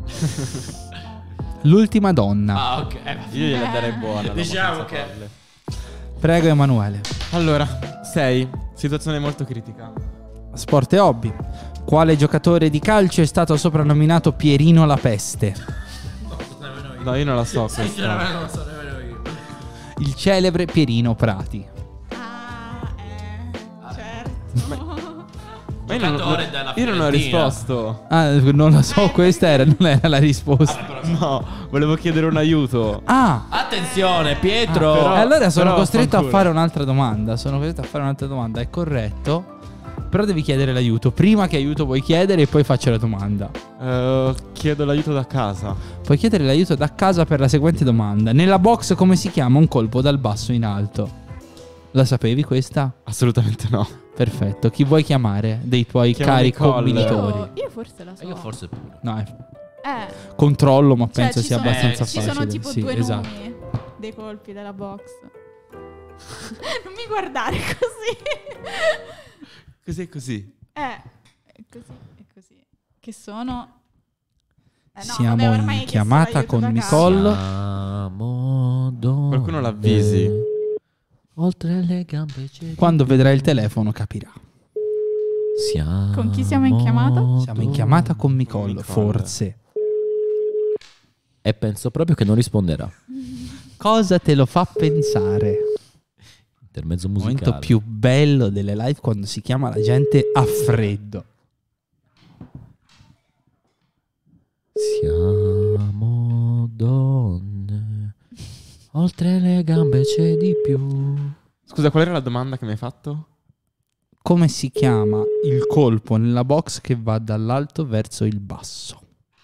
L'ultima donna. Ah, ok. Io gliela darei buona. Diciamo senza che- palle. Prego, Emanuele. Allora, 6. Situazione molto critica. Sport e hobby. Quale giocatore di calcio è stato soprannominato Pierino la peste? No, io non la so questa. Sinceramente non lo so nemmeno io. Il celebre Pierino Prati. Certo. Ma io non, Giocatore della io non ho Fiorentina. risposto. Ah, non lo so, questa non era la risposta. No, volevo chiedere un aiuto. Ah, Attenzione, Pietro. Però- e allora sono però costretto a fanculo. fare un'altra domanda. È corretto. Però devi chiedere l'aiuto. Prima che aiuto vuoi chiedere e poi faccio la domanda. Chiedo l'aiuto da casa. Puoi chiedere l'aiuto da casa per la seguente domanda. Nella box come si chiama un colpo dal basso in alto? La sapevi questa? Assolutamente no. Perfetto. Chi vuoi chiamare dei tuoi Chiamo cari Nicole. commilitori? Io forse la so. Io forse pure. No, Eh. controllo, ma Cioè, penso ci sia sono- abbastanza Ci facile. sono tipo Sì, due esatto. nomi dei colpi della box. Non mi guardare così. Così è così. È così. Che sono. No, Siamo vabbè, ormai in hai chiesto chiamata l'aiuto con da Nicole. Siamo donne. Qualcuno l'avvisi. Oltre le gambe c'è Quando vedrai il telefono capirà. Siamo Con chi siamo in chiamata? Siamo in chiamata con Nicole, Nicole. forse. E penso proprio che non risponderà. Cosa te lo fa pensare? Intermezzo Il musicale. momento più bello delle live quando si chiama la gente a freddo. Siamo donne. Oltre le gambe c'è di più. Scusa, qual era la domanda che mi hai fatto? Come si chiama il colpo nella box che va dall'alto verso il basso?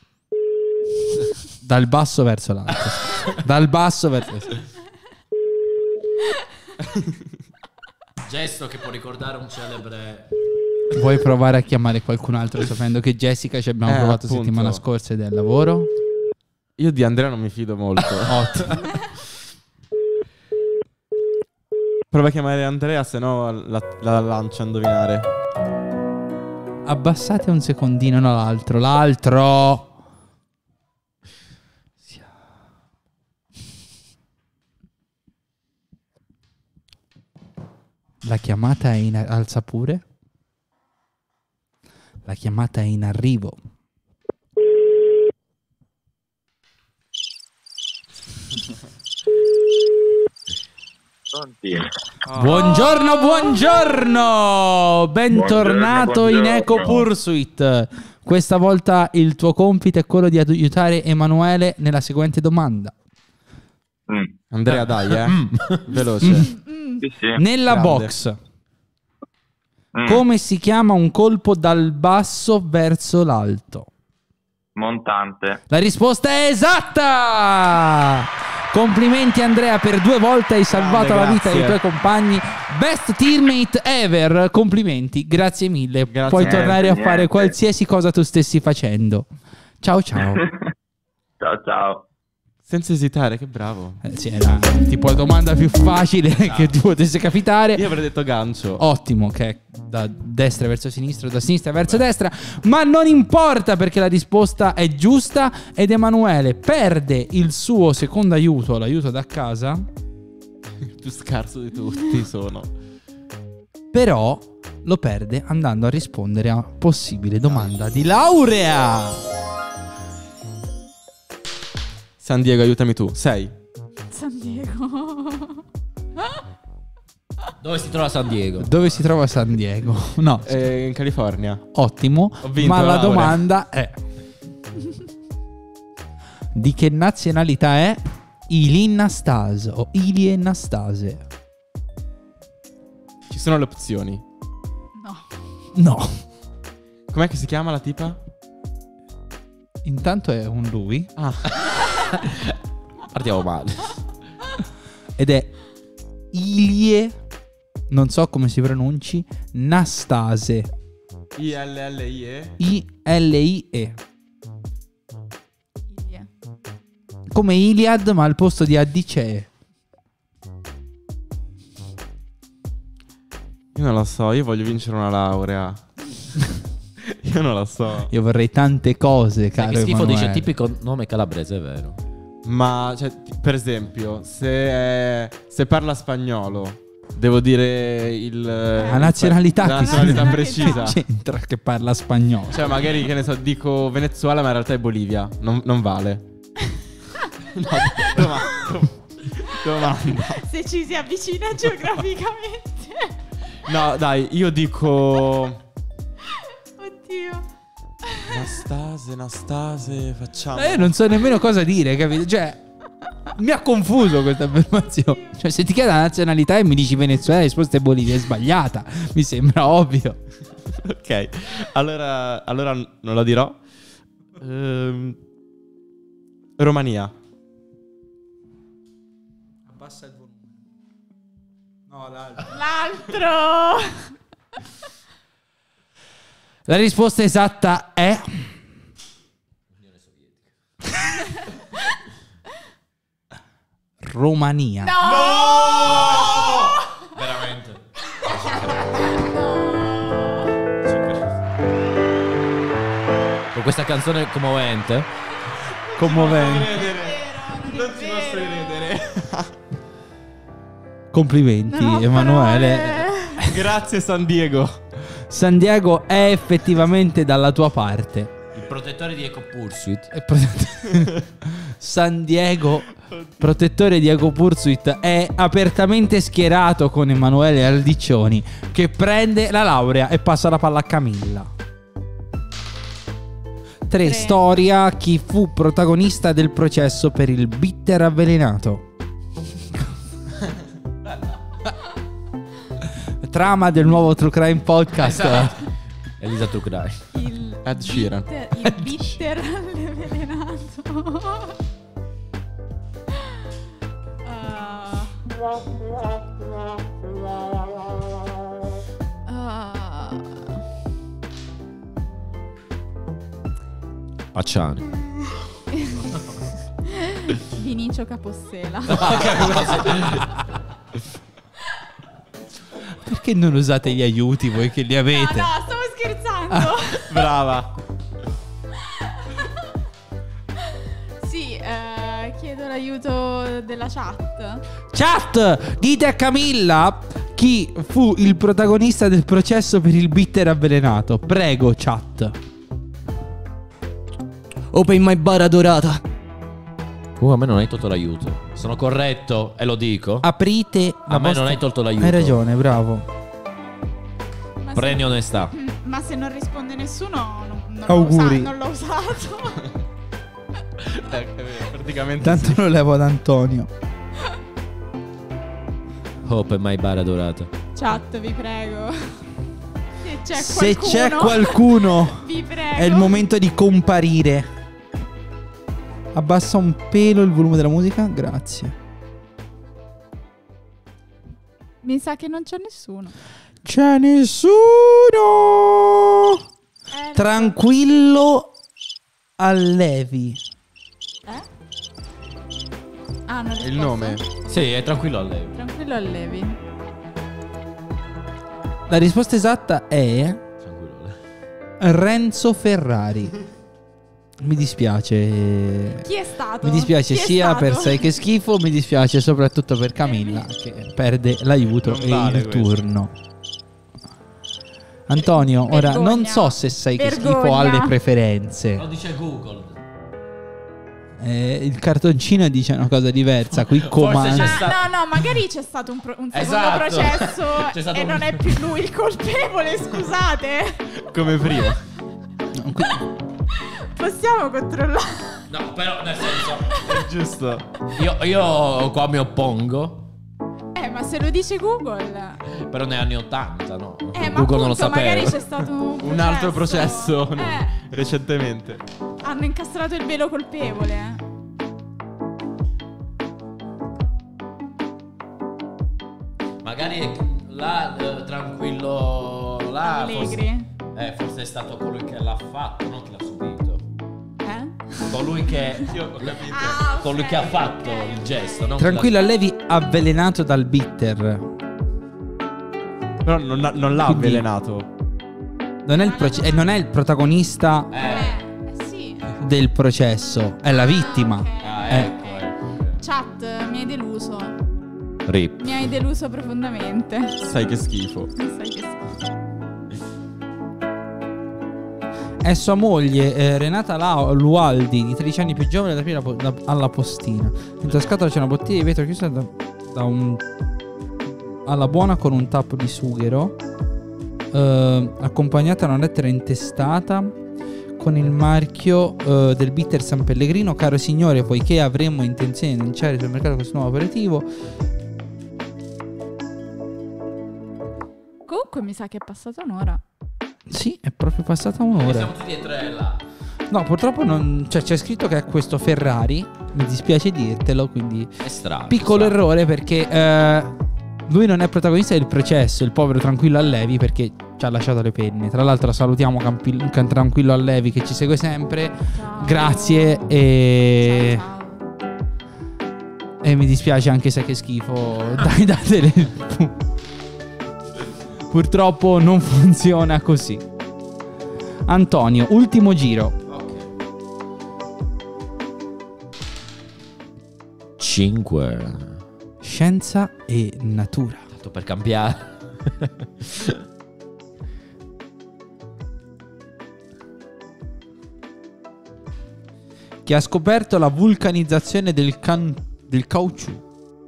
Dal basso verso l'alto. Dal basso verso Gesto che può ricordare un celebre. Vuoi provare a chiamare qualcun altro sapendo che Jessica ci abbiamo provato appunto. settimana scorsa ed è al lavoro? Io di Andrea non mi fido molto. Ottimo. Prova a chiamare Andrea, se no la lancio a indovinare. Abbassate un secondino, no, l'altro. La chiamata è in alza pure. La chiamata è in arrivo. Buongiorno. Bentornato in Eco Pursuit. Questa volta il tuo compito è quello di aiutare Emanuele nella seguente domanda. Andrea, dai, veloce. Sì. Nella Grande. box, come si chiama un colpo dal basso verso l'alto? Montante. La risposta è esatta! Complimenti Andrea, per 2 volte hai salvato Grande, la vita grazie. dei tuoi compagni. Best teammate ever. Complimenti, grazie mille. Grazie. Puoi tornare a Niente. fare qualsiasi cosa tu stessi facendo. Ciao ciao. Ciao. Senza esitare, che bravo. Sì, era tipo la domanda più facile che ti potesse capitare. Io avrei detto gancio. Ottimo, che è da destra verso sinistra, da sinistra verso destra. Ma non importa, perché la risposta è giusta ed Emanuele perde il suo secondo aiuto, l'aiuto da casa. Il più scarso di tutti sono. Però lo perde andando a rispondere a possibile domanda di laurea. San Diego, aiutami tu. 6. San Diego. Dove si trova San Diego? Dove si trova San Diego? No, In California. ottimo. Ho vinto Ma la la laurea. domanda è: di che nazionalità è Ilie Nastase o Ilie Nastase? Ci sono le opzioni. No. No. Com'è che si chiama la tipa? Intanto è un lui Partiamo male. ed è Ilie, non so come si pronunci, Nastase. ILLIE. I-L-I-E. Ilie. Come Iliad, ma al posto di AD c'è. Io non lo so, io voglio vincere una laurea. Io non lo so. Io vorrei tante cose, Sai caro che schifo Emanuele. dice tipico nome calabrese, è vero? Ma, cioè, per esempio, se parla spagnolo, devo dire La nazionalità la che nazionalità si- precisa. Che c'entra che parla spagnolo? Cioè, magari, che ne so, dico Venezuela, ma in realtà è Bolivia. Non vale. No, domanda. Se ci si avvicina geograficamente. No, dai, io dico Oddio. Nastase, facciamo. Non so nemmeno cosa dire, capito? Cioè, mi ha confuso questa affermazione. Cioè, se ti chiedo la nazionalità e mi dici Venezuela, la risposta è Bolivia, è sbagliata. Mi sembra ovvio. Ok, allora non la dirò. Romania. Abbassa il volume. No, l'altro. L'altro. La risposta esatta è Romania. Veramente. Con questa canzone commovente. Commovente. Non ci posso credere. Complimenti, Non ho Emanuele. parole. Grazie San Diego. San Diego è effettivamente dalla tua parte. Il protettore di Eco Pursuit. San Diego, protettore di Eco Pursuit, è apertamente schierato con Emanuele Aldiccioni, che prende la laurea e passa la palla a Camilla. 3. Storia: chi fu protagonista del processo per il bitter avvelenato? trama del nuovo True Crime Podcast. Esatto. Elisa True Crime. Ed Sheeran. Il bitter avvelenato. Pacciani. Vinicio Capossela. Perché non usate gli aiuti voi che li avete? No, stavo scherzando. Brava. Sì, chiedo l'aiuto della chat. Chat, dite a Camilla chi fu il protagonista del processo per il bitter avvelenato. Prego, chat. Open my bar adorata. A me non hai tolto l'aiuto. Sono corretto e lo dico. Aprite la A me vostra... non hai tolto l'aiuto. Hai ragione, bravo. Ma Prendi onestà. Ma se non risponde nessuno, non Auguri. non l'ho usato. Praticamente Tanto sì. lo levo ad Antonio. Open my bar adorata. Chat, vi prego. Se c'è qualcuno, vi prego. è il momento di comparire. Abbassa un pelo il volume della musica, grazie. Mi sa che non c'è nessuno. C'è nessuno. Tranquillo allevi. Ah, non Il nome? Sì, è tranquillo a lei. Tranquillo allevi. La risposta esatta è Tranquillo a lei. Renzo Ferrari. Mi dispiace. Chi è stato? Mi dispiace Chi è sia stato? per Sai che schifo, mi dispiace soprattutto per Camilla che perde l'aiuto Non e vale il questo. turno. Antonio, ora Vergogna. non so se Sai che schifo Vergogna. ha le preferenze. Lo dice Google. Il cartoncino dice una cosa diversa. Qui comanda. c'è No, magari c'è stato un secondo Esatto. processo C'è stato e un- non è più lui il colpevole, scusate. Come prima. Possiamo controllare? No, però nel senso. Giusto. Io qua mi oppongo. Ma se lo dice Google. Però negli anni 80, no? Ma Google non lo appunto, magari sapeva. c'è stato Un altro processo Eh, recentemente. hanno incastrato il velo colpevole. Magari là tranquillo là. Allegri. Forse è stato colui che l'ha fatto, non che l'ha subito. Eh? Colui che. Io ho capito. Ah, ok, Colui che ha fatto ok. il gesto, non Tranquillo allevi avvelenato dal bitter. Però non l'ha Quindi- avvelenato. Non è non è il protagonista Sì. del processo, è la vittima. Ok. ecco. Chat, mi hai deluso. Rip. Mi hai deluso profondamente. Sai che schifo. Non sai che schifo. È sua moglie Renata Lualdi, di 13 anni più giovane, da aprire alla postina. Dentro la scatola c'è una bottiglia di vetro chiusa da un alla buona con un tappo di sughero, accompagnata da una lettera intestata con il marchio del bitter San Pellegrino. Caro signore, poiché avremmo intenzione di iniziare sul mercato questo nuovo aperitivo. Comunque mi sa che è passata un'ora. Sì, è proprio passata un'ora. Siamo tutti e tre là. No, purtroppo non. Cioè, c'è scritto che è questo Ferrari. Mi dispiace dirtelo, quindi. È strano. Piccolo strano. errore perché lui non è protagonista del processo, il povero Tranquillo Allevi, perché ci ha lasciato le penne. Tra l'altro salutiamo Tranquillo Allevi che ci segue sempre. Ciao. Grazie e... Ciao. E mi dispiace anche se che schifo. Dai, datele il Purtroppo non funziona così. Antonio, ultimo giro. 5. Scienza e natura. Tanto per cambiare. Che ha scoperto la vulcanizzazione del caucciù.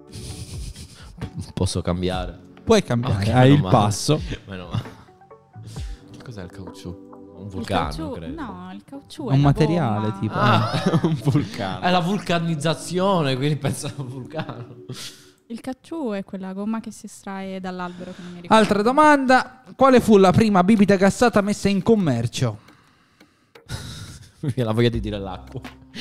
Posso cambiare? Puoi cambiare, Ok, hai meno il male. passo. Meno male. Cos'è il caucciù? Un Il vulcano, caucciù- credo. No, il caucciù È è un la materiale bomba. tipo. Ah, Un vulcano. è la vulcanizzazione, quindi penso al vulcano. Il cacciù è quella gomma che si estrae dall'albero che non mi ricordo. Altra domanda: quale fu la prima bibita gassata messa in commercio? Mi viene la voglia di dire l'acqua.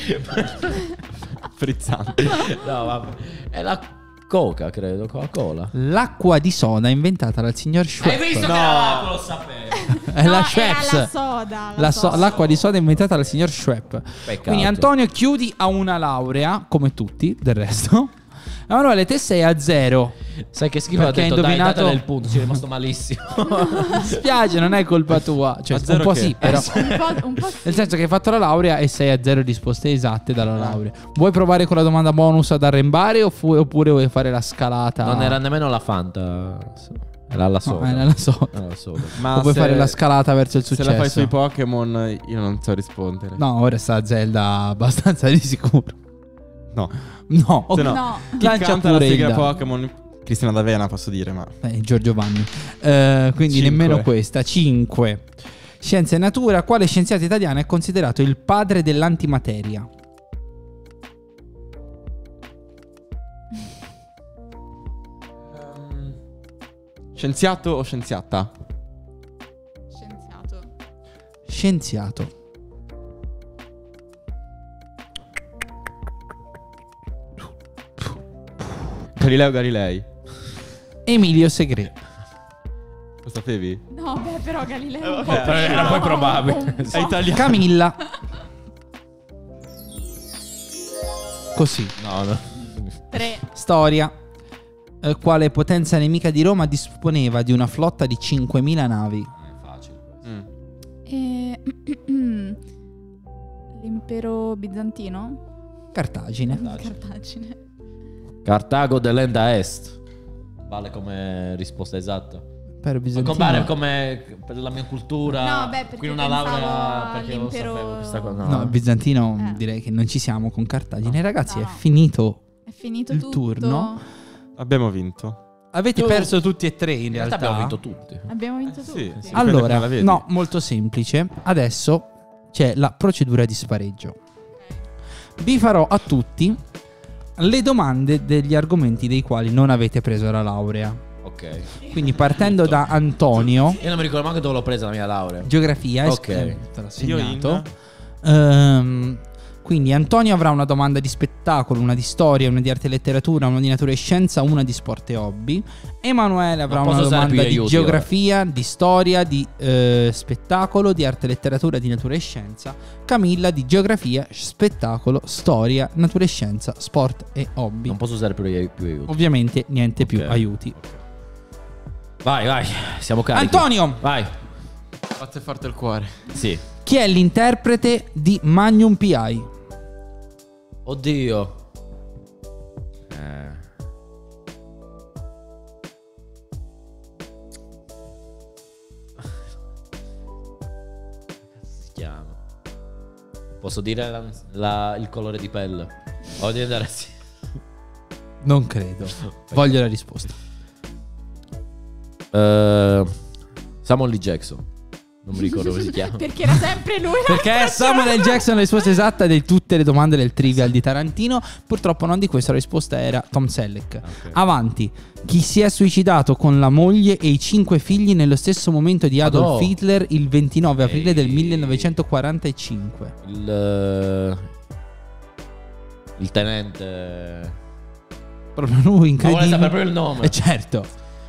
Frizzante. No, vabbè. È la Coca, credo, Coca-Cola. L'acqua di soda inventata dal signor Schweppes. Hai visto che era l'acqua, lo sapevo. È la No, Schweppes. era la soda. L'acqua di soda inventata dal signor Schweppes. Peccato. Quindi Antonio chiudi a una laurea, come tutti del resto. Emanuele, te sei a 0. Sai che schifo, ha Perché hai detto, dai, indovinato- datele il punto, ci è rimasto malissimo. Mi spiace, non è colpa tua. Cioè, A un zero po' che? sì, però. Un po' sì. Nel senso che hai fatto la laurea e sei a 0 risposte esatte dalla laurea. Vuoi provare con la domanda bonus ad arrembare oppure vuoi fare la scalata? Non era nemmeno la Fanta, era la soda. No, era la soda. Era la soda. Ma O vuoi se- fare la scalata verso il Se successo? la fai sui Pokémon, io non so rispondere. No, ora sta Zelda abbastanza di sicuro. No. No, Se no. No. Chi Lancia canta la pure sigla il dado. Pokémon? Cristina D'Avena, posso dire, ma... Giorgio Vanni. Quindi Cinque. nemmeno questa. 5. Scienza e natura. Quale scienziato italiano è considerato il padre dell'antimateria? Scienziato o scienziata? Scienziato. Scienziato. Galileo Galilei. Emilio Segre. Lo sapevi? No, beh, però Galileo è un po' era poi probabile. un po'. È italiano. Camilla. Così. No. 3. Storia. Quale potenza nemica di Roma disponeva di una flotta di 5.000 navi? È facile. L'impero bizantino? Cartagine. Cartagine. Cartago dell'Enda Est. Vale come risposta esatta. Per bizantino. Vale come per la mia cultura. No, beh, perché quindi una pensavo laurea perché lo all'impero- sapevo questa cosa. No, bizantino direi che non ci siamo con Cartagine. Ragazzi, No. è finito. È finito Il tutto. turno. Abbiamo vinto. Avete Tu- perso tutti e tre in In realtà realtà. abbiamo vinto tutti. Abbiamo vinto tutti. Sì, sì. Allora, Dipende come la vedi. no, molto semplice. Adesso c'è la procedura di spareggio. Vi farò a tutti le domande degli argomenti dei quali non avete preso la laurea. Ok. Quindi partendo da Antonio, Io non mi ricordo manco dove l'ho presa la mia laurea. geografia, Ok. te l'ho Io segnato. Quindi Antonio avrà una domanda di spettacolo, una di storia, una di arte e letteratura, una di natura e scienza, una di sport e hobby. Emanuele avrà Non una posso usare domanda più di aiuti geografia, di storia, di spettacolo, di arte e letteratura, di natura e scienza. Camilla di geografia, spettacolo, storia, natura e scienza, sport e hobby. Non posso usare più aiuti. Ovviamente niente più Ok. aiuti. Vai, siamo carichi. Antonio, Vai. Forte forte il cuore. Sì. chi è l'interprete di Magnum P.I.? Oddio. Si chiama. Posso dire il colore di pelle? O di andare sì. Non credo. Voglio la risposta. Samuel L. Jackson. Non mi ricordo come si chiama. Perché era sempre lui. Perché Samuel L. Jackson è la risposta esatta di tutte le domande del Trivial di Tarantino. Purtroppo non di questo, la risposta era Tom Selleck. Ok. Avanti. Chi si è suicidato con la moglie e i 5 figli nello stesso momento di Adolf no. Hitler il 29 aprile del Ehi. 1945? Il tenente. Proprio lui, Ma vuole incredibile. sapere proprio il nome. Certo.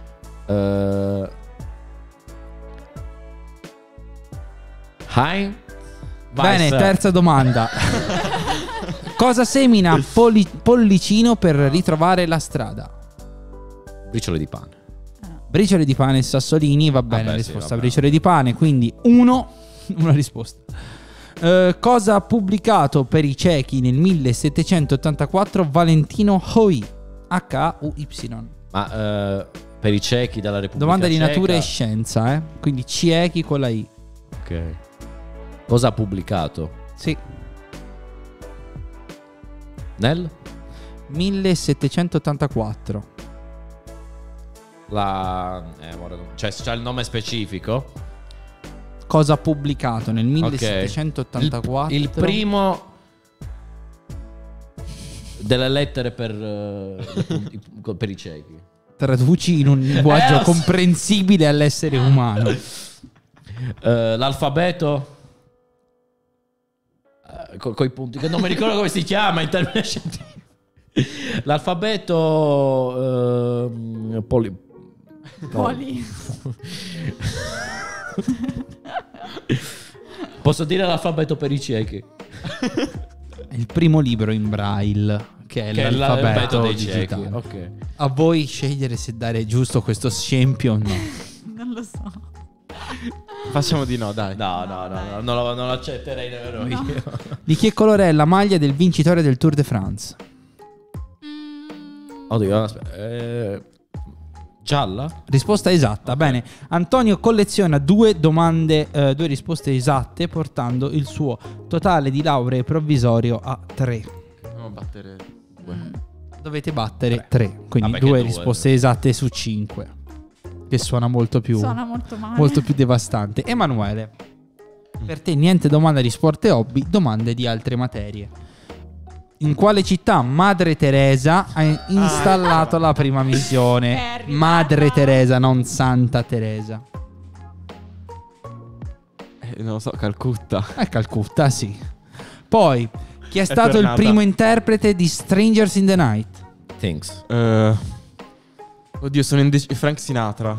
Hein? Bene, terza domanda. Cosa semina Pollicino per ritrovare la strada? Briciole di pane. Briciole di pane e sassolini, va bene la Vabbè, sì, risposta. vabbè. Briciole di pane, quindi una risposta. Cosa ha pubblicato per i ciechi nel 1784 Valentino Hoi? H-U-Y. Ma per i ciechi dalla Repubblica Domanda di Ceca. natura e scienza, quindi ciechi con la I. Ok. Cosa ha pubblicato? Sì, Nel? 1784. Cioè c'è il nome specifico? Cosa ha pubblicato nel Ok. 1784? Il primo delle lettere per i ciechi. Traduci in un linguaggio comprensibile all'essere umano. L'alfabeto coi punti, che non mi ricordo come si chiama in termini scientifici. L'alfabeto Poli. Posso dire l'alfabeto per i ciechi? Il primo libro in braille, che è l'alfabeto dei digitale. ciechi. Ok. A voi scegliere se dare giusto questo scempio o no. Non lo so. Facciamo di no, dai. No, non lo accetterei nemmeno io. Di che colore è la maglia del vincitore del Tour de France? Oddio, aspetta. Gialla? Risposta esatta. Bene, Antonio colleziona due risposte esatte, portando il suo totale di lauree provvisorio a 3. Dobbiamo battere 2. Dovete battere 3, quindi Vabbè, che 2 due. risposte esatte su 5. Che suona molto più male. molto più devastante. Emanuele, per te niente domande di sport e hobby, domande di altre materie. In quale città Madre Teresa ha installato la prima È missione? arrivata. Madre Teresa, non Santa Teresa. Non lo so, Calcutta. Calcutta, sì. Poi, chi è stato il tornata. primo interprete di Strangers in the Night? Thanks. Oddio, sono indeciso. Frank Sinatra.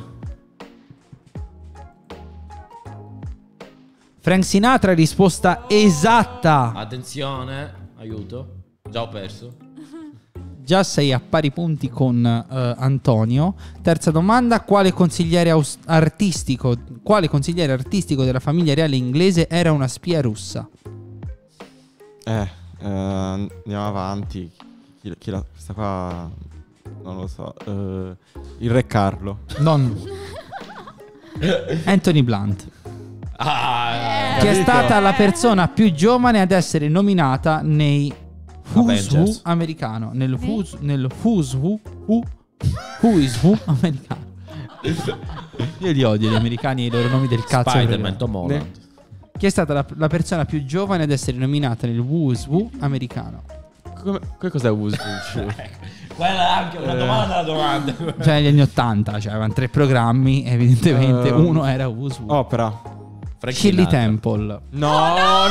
Frank Sinatra, risposta esatta. Attenzione, aiuto. Già ho perso. Già sei a pari punti con Antonio. Terza domanda: quale consigliere artistico della famiglia reale inglese era una spia russa? Andiamo avanti. Questa qua non lo so. Il re Carlo. Non Anthony Blunt. Che è Capito? stata la persona più giovane ad essere nominata nei Who's Who Avengers. americano. Nel Who's Who americano. Io li odio gli americani e i loro nomi del cazzo. Spider-Man, Tom Holland. Chi è stata la persona più giovane ad essere nominata nel Who's Who americano? Che cos'è Who's Who? Quella è anche una domanda. Cioè negli anni 80, cioè avevano 3 programmi, evidentemente uno era Who's Who. Opera. Frank Shirley Sinatra. Temple. No.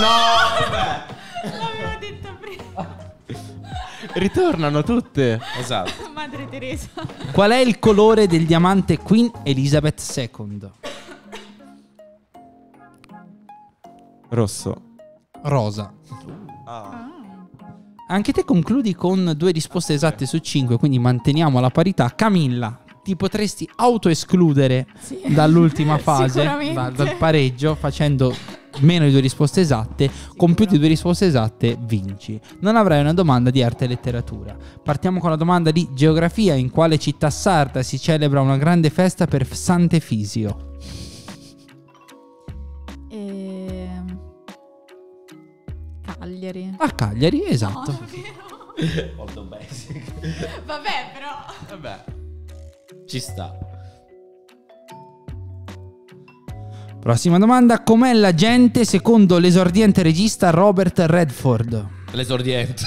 L'avevo detto prima. Ritornano tutte. Esatto. Madre Teresa. Qual è il colore del diamante Queen Elizabeth II? Rosso. Rosa. Anche te concludi con 2 risposte esatte su 5, quindi manteniamo la parità. Camilla, ti potresti autoescludere Sì. dall'ultima fase, Sicuramente. dal pareggio, facendo meno di 2 risposte esatte. Con più di 2 risposte esatte vinci. Non avrai una domanda di arte e letteratura. Partiamo con la domanda di geografia. In quale città sarda si celebra una grande festa per Sant'Efisio? Cagliari. A Cagliari, esatto. No, è vero. Molto basic. Vabbè, però. Vabbè. Ci sta. Prossima domanda: com'è la gente secondo l'esordiente regista Robert Redford? L'esordiente.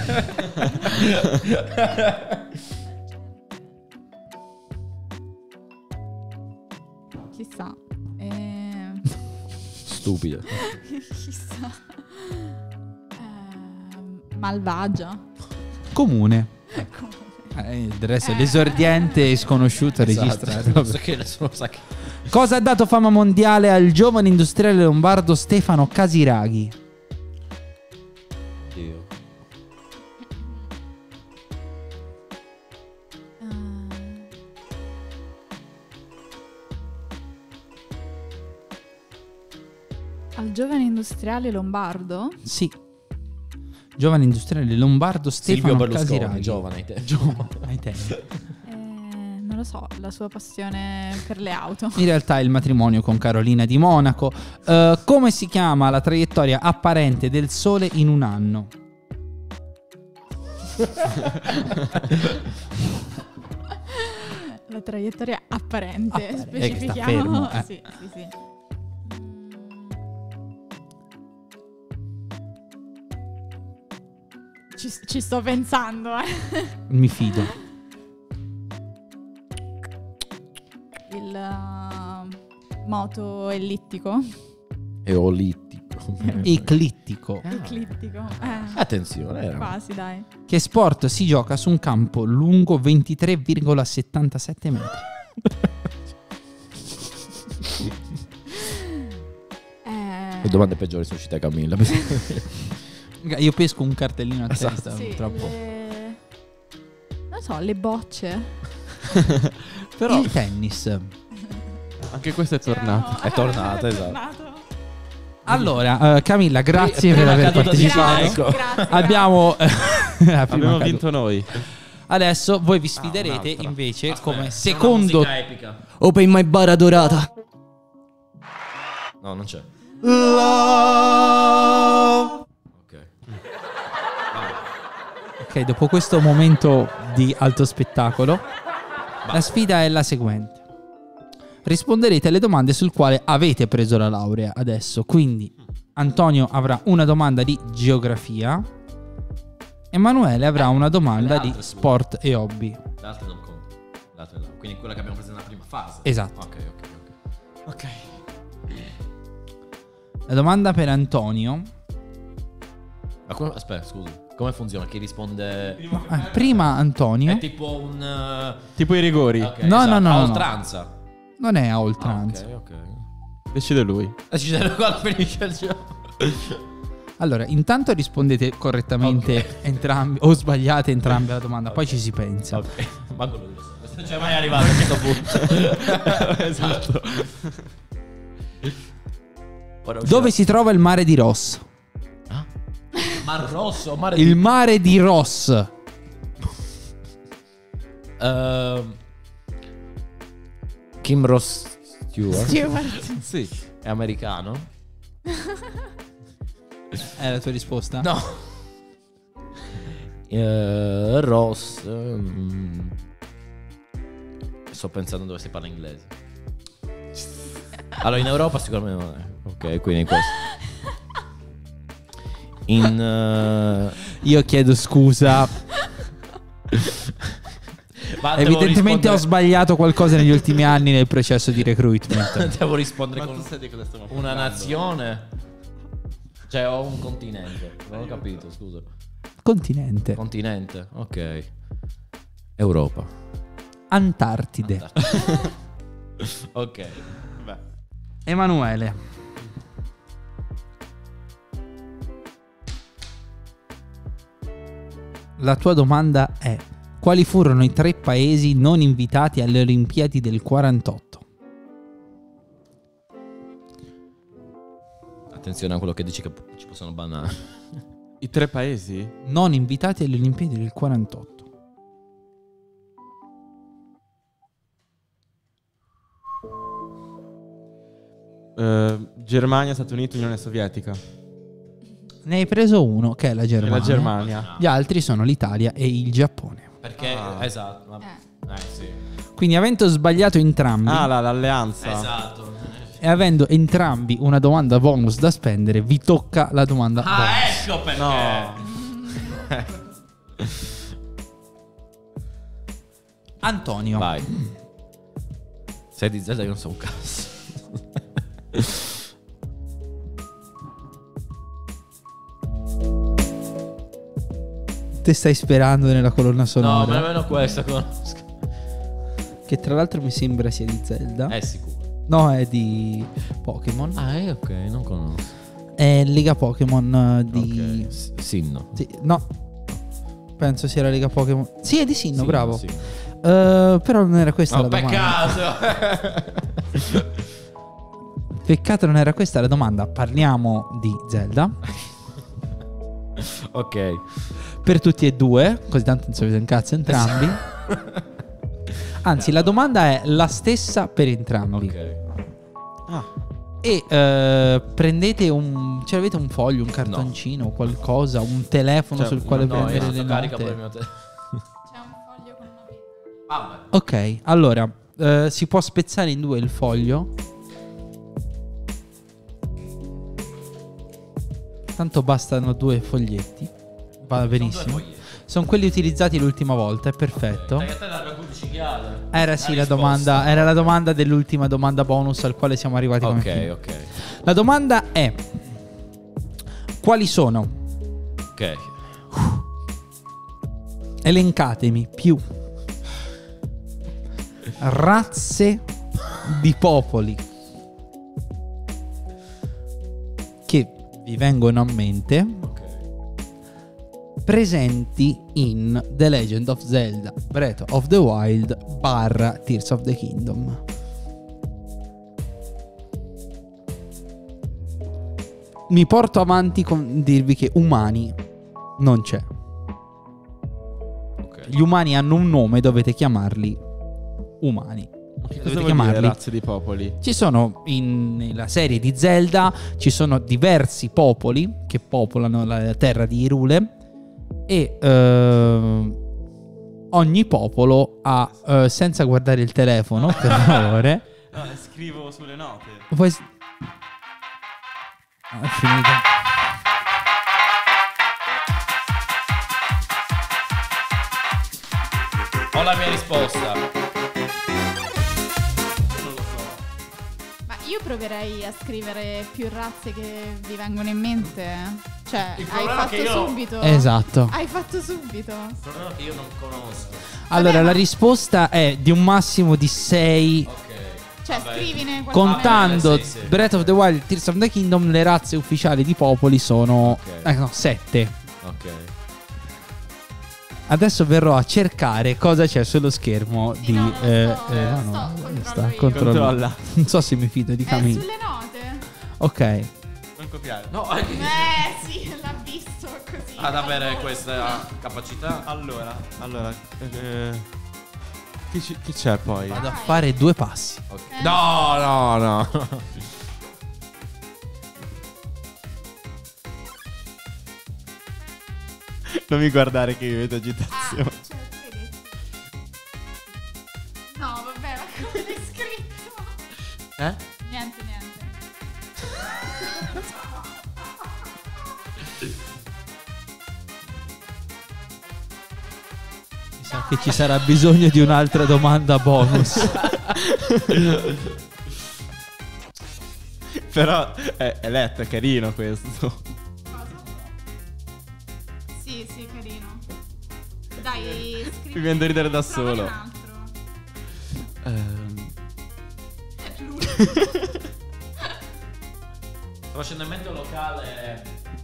Chissà. Stupido. Chissà. Malvagia. Comune. Del resto l'esordiente sconosciuto regista. Esatto. So che nessuno sa che... Cosa ha dato fama mondiale al giovane industriale lombardo Stefano Casiraghi? Dio. Al giovane industriale lombardo? Sì. Giovane industriale lombardo Silvio Stefano Berlusconi, Casiraghi. giovane ai tempi. Ai tempi. Non lo so, la sua passione per le auto. In realtà è il matrimonio con Carolina di Monaco. Come si chiama la traiettoria apparente del Sole in un anno? La traiettoria apparente, Che sta specifichiamo. fermo, Sì, sì, sì. Ci sto pensando, Mi fido. Il moto ellittico. Eolittico. Eclittico. Eclittico. Attenzione, era. Quasi, dai. Che sport si gioca su un campo lungo 23,77 metri? Le domande peggiori sono uscite a Camilla. Io pesco un cartellino a testa, Sì, purtroppo. non so, le bocce. Però il tennis. Anche questo è tornato. È tornata, esatto. Allora, Camilla, grazie per Prima aver caduta di partecipato. Ecco. Grazie. Abbiamo Abbiamo vinto noi. Adesso voi vi un sfiderete altro. invece Aspetta, come una secondo musica epica. Open my bar adorata. No, non c'è. Ok. Ok, dopo questo momento di alto spettacolo, la sfida è la seguente. Risponderete alle domande sul quale avete preso la laurea adesso. Quindi Antonio avrà una domanda di geografia, Emanuele avrà una domanda le di altre, scusa. sport e hobby. Le altre non contano. Le altre no. Quindi quella che abbiamo preso nella prima fase. Esatto. Ok. La domanda per Antonio. Aspetta, scusa. Come funziona? Chi risponde? Prima Antonio. È tipo un... Tipo i rigori. Ok, No, esatto. no, A no. oltranza. Non è a oltranza. Ok. Decide lui. Ci sono quando finisce il gioco. Allora, intanto rispondete correttamente entrambi o sbagliate entrambe alla domanda, poi ci si pensa. Ok. Ma quello lo so. Non c'è mai arrivato a questo punto. Esatto. Dove si trova il mare di Ross? Mar Rosso, mare Il mare di Ross. Kim Ross Stewart. Stewart. Sì. È americano? È la tua risposta? No. Ross. Sto pensando dove si parla inglese. Allora, in Europa sicuramente non è. Ok, quindi questo. Io chiedo scusa. Ma Evidentemente ho sbagliato qualcosa negli ultimi anni nel processo di recruitment. Devo rispondere Ma con tu sai di cosa stiamo una parlando? nazione. Cioè, ho un continente. Non ho capito, scusa. Continente. Continente, ok. Europa. Antartide. Ok. Beh. Emanuele. La tua domanda è: quali furono i 3 paesi non invitati alle Olimpiadi del 48? Attenzione a quello che dici che ci possono bannare. I 3 paesi? Non invitati alle Olimpiadi del 48. Germania, Stati Uniti, Unione Sovietica. Ne hai preso uno, che è la E Germania. la Germania. Gli altri sono l'Italia e il Giappone. Perché, esatto. Ma... sì. Quindi, avendo sbagliato entrambi l'alleanza. Esatto. e avendo entrambi una domanda bonus da spendere, vi tocca la domanda bonus. Ecco perché. No. Antonio. Vai. Sei di Zelda, io non so un cazzo. Te stai sperando nella colonna No, sonora, ma nemmeno questa conosco. che tra l'altro mi sembra sia di Zelda. È sicuro. No, è di Pokémon. Ok, non conosco. È Lega Pokémon di... Ok. Sinno. Sì, no, penso sia la Lega Pokémon. Sì, è di Sinno, bravo. Sinno. Però non era questa Oh, la domanda. peccato. Peccato non era questa la domanda. Parliamo di Zelda. Ok. Per tutti e due, così tanto non sapete un cazzo entrambi. Anzi, la domanda è la stessa per entrambi. Ok. E prendete un... Cioè avete un foglio, un cartoncino, qualcosa, un telefono Cioè, sul quale No, prendere io le sto carica per il note. mio telefono. C'è un foglio con una penna. Vabbè. Ok, allora si può spezzare in due il foglio. Tanto bastano 2 foglietti. Va benissimo. Sono quelli utilizzati l'ultima volta, è perfetto. Era la domanda dell'ultima domanda bonus al quale siamo arrivati come film. Ok. La domanda è: quali sono? Ok. Elencatemi più razze di popoli che vi vengono a mente presenti in The Legend of Zelda Breath of the Wild / Tears of the Kingdom. Mi porto avanti con dirvi che umani non c'è. Gli umani hanno un nome, dovete chiamarli umani. Cosa vuol dire razze di popoli? Ci sono nella serie di Zelda ci sono diversi popoli che popolano la terra di Hyrule e ogni popolo ha senza guardare il telefono, per favore. No, scrivo sulle note. Poi è finito. Ho la mia risposta. Ma io proverei a scrivere più razze che vi vengono in mente. Cioè, Il hai problema è fatto che io- subito. Esatto. Hai fatto subito. Il problema è che io non conosco. Allora, Vabbè, la ma- risposta è di un massimo di 6. Ok. Cioè, Vabbè. scrivine qualcosa. Contando Sì, sì. Breath of the Wild, Tears of the Kingdom, le razze ufficiali di popoli sono Ok. 7. Ok. Adesso verrò a cercare cosa c'è sullo schermo Sì, di no, controllo io. Controlla. Non so se mi fido di Camille. Sulle note. Ok. Non copiare. No, Sì, l'ha visto così. ad avere questa capacità. Allora, chi c'è poi? Vado a fare 2 passi. Ok. No. Non mi guardare che mi vedo Ah, agitazione. cioè, vedi? No, vabbè, ma come l'hai scritto? Niente. Mi sa che ci sarà bisogno di un'altra domanda bonus. Però è letto, è carino questo. Sì, carino. Dai, scrivi. Mi viene da ridere da provane solo. un altro. Sto facendo in mente un locale.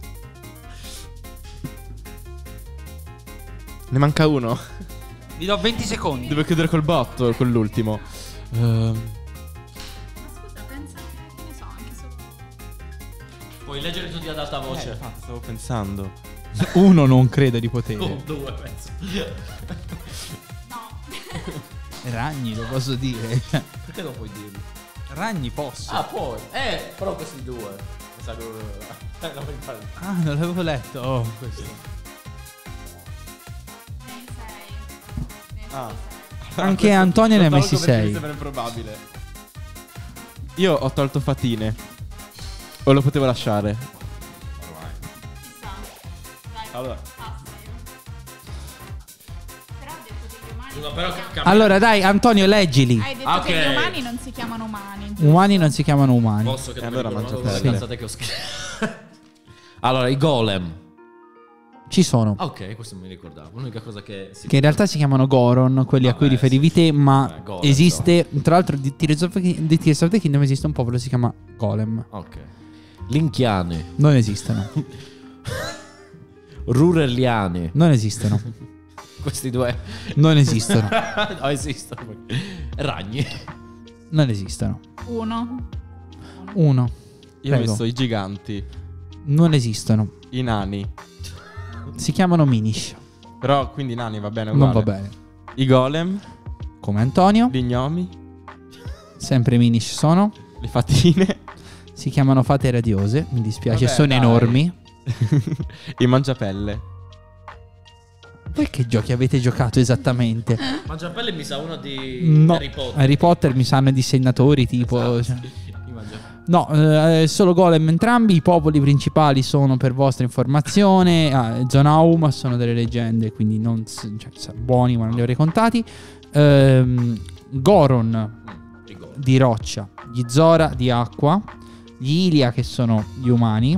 Ne manca uno. Vi do 20 secondi. Devo chiudere col botto, con l'ultimo. Ma scusa, pensa che ne so, anche solo. Puoi leggere tutti ad alta voce. Infatti, stavo pensando. Uno non credo di potere. 2 penso. No. Ragni, lo posso dire. Perché non puoi dirlo? Ragni posso. Ah, puoi. Però questi 2. Mi sa che non mi pare. Ah, non l'avevo letto. Oh, questo. Ne sei. Ah. Anche Antonio ne ha Lo messi tolgo perché 6. Mi sembra improbabile. Io ho tolto Fatine. O lo potevo lasciare? Chissà. Dai, Allora. passa io. Però ha detto che gli umani. No, però Allora, dai, Antonio, leggili. Hai detto Ok. che gli umani non si chiamano umani. giusto? Umani non si chiamano umani. Posso che E non allora mi ricordo mangia le pelle. cazzate che ho scritto. Allora, i golem. Ci sono. Ah, ok, questo mi ricordavo. L'unica cosa che Che in realtà si chiamano Goron, quelli a cui Vabbè, riferivi sì. te, ma Golem, esiste, tra l'altro di Tears of the Kingdom esiste un popolo che si chiama Golem. Ok. Linchiani. Non esistono. Rureliani. Non esistono. Questi 2. Non esistono. No, esistono. Ragni. Non esistono. Uno. 1. Io ho Prego. messo i giganti, Non esistono. i nani. Si chiamano Minish. Però quindi nani va bene Non uguale. va bene. I golem, Come Antonio. gli gnomi, Sempre Minish sono. le fatine, Si chiamano fate radiose. Mi dispiace, Vabbè, sono dai. enormi. i mangiapelle. Voi che giochi avete giocato esattamente? Mangiapelle mi sa uno di No. Harry Potter. Harry Potter mi sanno i disegnatori tipo. Esatto, cioè. sì. I mangiapelle. No, solo golem entrambi. I popoli principali sono, per vostra informazione, Zonauma sono delle leggende, quindi non buoni, ma non li avrei contati. Goron di roccia, gli Zora di acqua, gli Ilia che sono gli umani,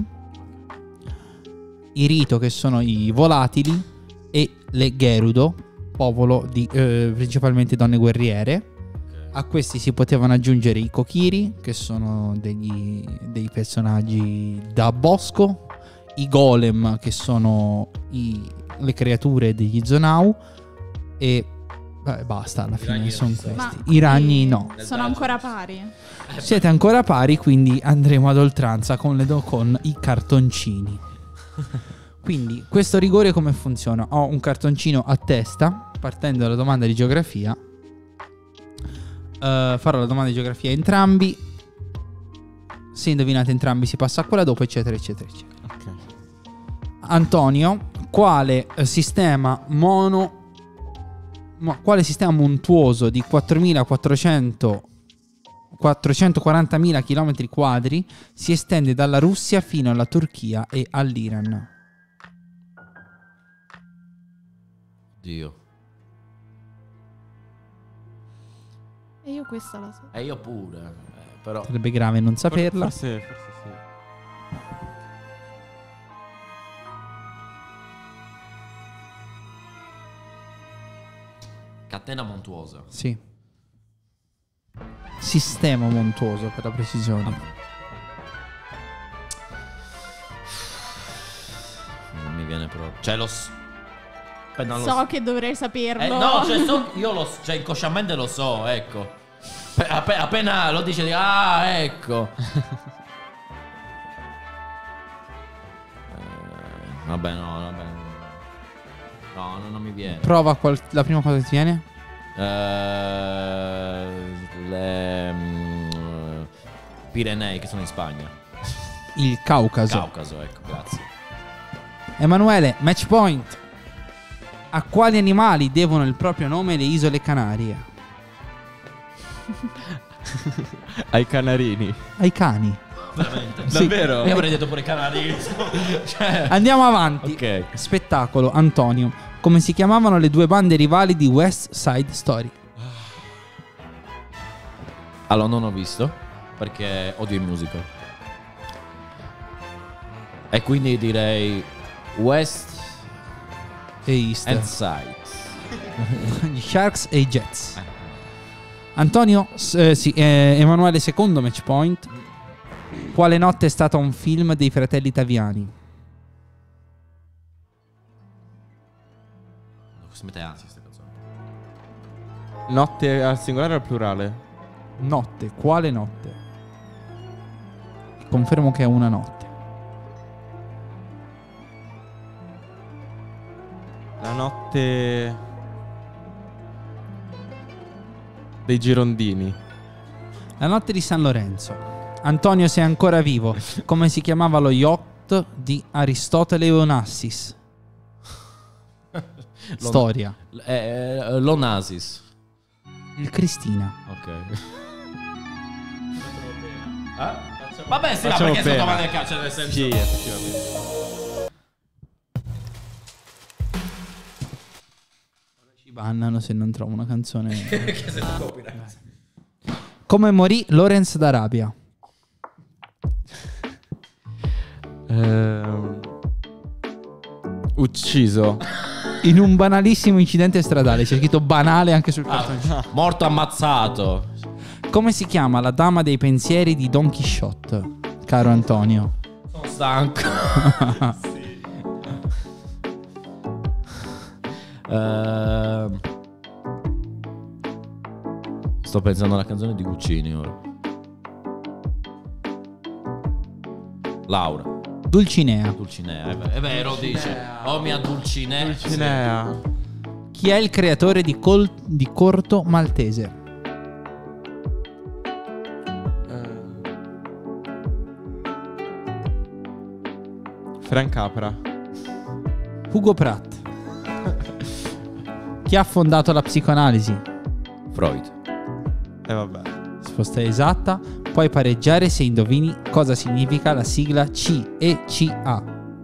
i Rito che sono i volatili e le Gerudo, popolo di principalmente donne guerriere. A questi si potevano aggiungere i Kokiri, che sono dei personaggi da bosco, i Golem, che sono le creature degli Zonau, e basta, alla fine sono questi. I ragni no. Sono ancora pari. Siete ancora pari, quindi andremo ad oltranza con i cartoncini. Quindi questo rigore come funziona? Ho un cartoncino a testa, partendo dalla domanda di geografia. Farò la domanda di geografia a entrambi. Se indovinate entrambi si passa a quella dopo, eccetera eccetera eccetera. Ok. Antonio, quale sistema montuoso di 440.000 km quadri si estende dalla Russia fino alla Turchia e all'Iran? Dio. E io questa la so. E io pure. Però. Sarebbe grave non saperla. Forse sì. Catena montuosa. Sì. Sistema montuoso per la precisione. Non mi viene proprio. Cioè lo So che dovrei saperlo. no, cioè inconsciamente lo so, ecco. Appena lo dice, ecco. Vabbè, no, non mi viene. Prova la prima cosa che ti viene? Le Pirenei, che sono in Spagna. Il Caucaso. Caucaso, ecco, grazie. Emanuele, match point. A quali animali devono il proprio nome le isole Canarie? Ai canarini. Ai cani. Veramente. Davvero? Io avrei detto pure Canari. Cioè. Andiamo avanti. Ok. Spettacolo, Antonio. Come si chiamavano le due bande rivali di West Side Story? Allora, non ho visto perché odio i musical. E quindi direi West E East. and Side. Gli Sharks e i Jets. Antonio, Emanuele secondo match point. Quale notte è stata un film dei fratelli Taviani? Si mette ansia questa canzone. Notte al singolare o al plurale? Notte, quale notte? Confermo che è una notte. La notte dei Girondini. La notte di San Lorenzo. Antonio, sei ancora vivo. Come si chiamava lo yacht di Aristotele e Onassis? Storia. L'Onasis. Il Cristina. Ok. Vabbè, sì, Facciamo perché pena. sto domanda del calcio, nel senso. Sì, effettivamente. Ci bannano se non trovo una canzone. Che se ne copyright. Come morì Lawrence d'Arabia? Ucciso. In un banalissimo incidente stradale. C'è scritto banale anche sul cartoncino. Morto ammazzato. Come si chiama la dama dei pensieri di Don Quixote, caro Antonio? Sono stanco. Sto pensando alla canzone di Guccini ora. Laura. Dulcinea. Dulcinea, è vero, dice. Oh mia Dulcinea. Dulcinea. Chi è il creatore di Corto Maltese? Frank Capra. Hugo Pratt. Chi ha fondato la psicoanalisi? Freud. Vabbè. Risposta esatta. Puoi pareggiare se indovini cosa significa la sigla CECA.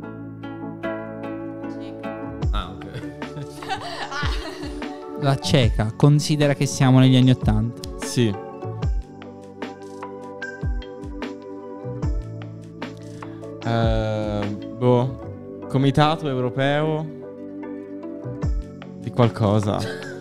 Ah, ok. La ceca. Considera che siamo negli anni 80. Sì. Comitato europeo di qualcosa.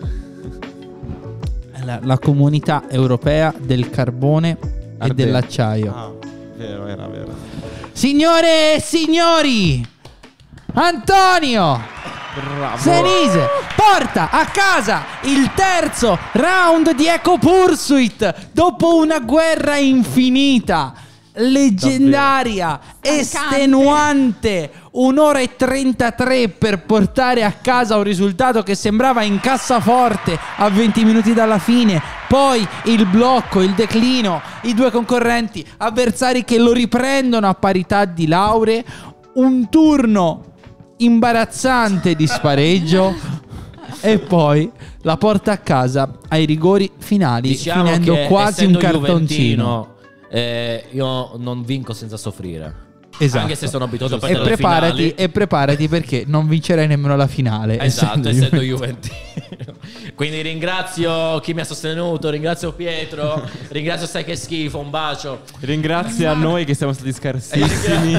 La comunità europea del carbone e dell'acciaio. Ah, vero, era vero. Signore e signori, Antonio Bravo. Senise porta a casa il terzo round di Eco Pursuit dopo una guerra infinita, leggendaria, estenuante, 1 ora e 33 per portare a casa un risultato che sembrava in cassaforte a 20 minuti dalla fine. Poi il blocco, il declino, i due concorrenti avversari che lo riprendono a parità di lauree, un turno imbarazzante di spareggio e poi la porta a casa ai rigori finali, Diciamo finendo che, quasi un essendo cartoncino. juventino, io non vinco senza soffrire. Esatto. Anche se sono abituato a E perdere le finali. preparati perché non vincerai nemmeno la finale. Esatto, essendo Juventino. juventino. Quindi ringrazio chi mi ha sostenuto, ringrazio Pietro, ringrazio Sai che schifo, un bacio. Ringrazio a noi che siamo stati scarsissimi.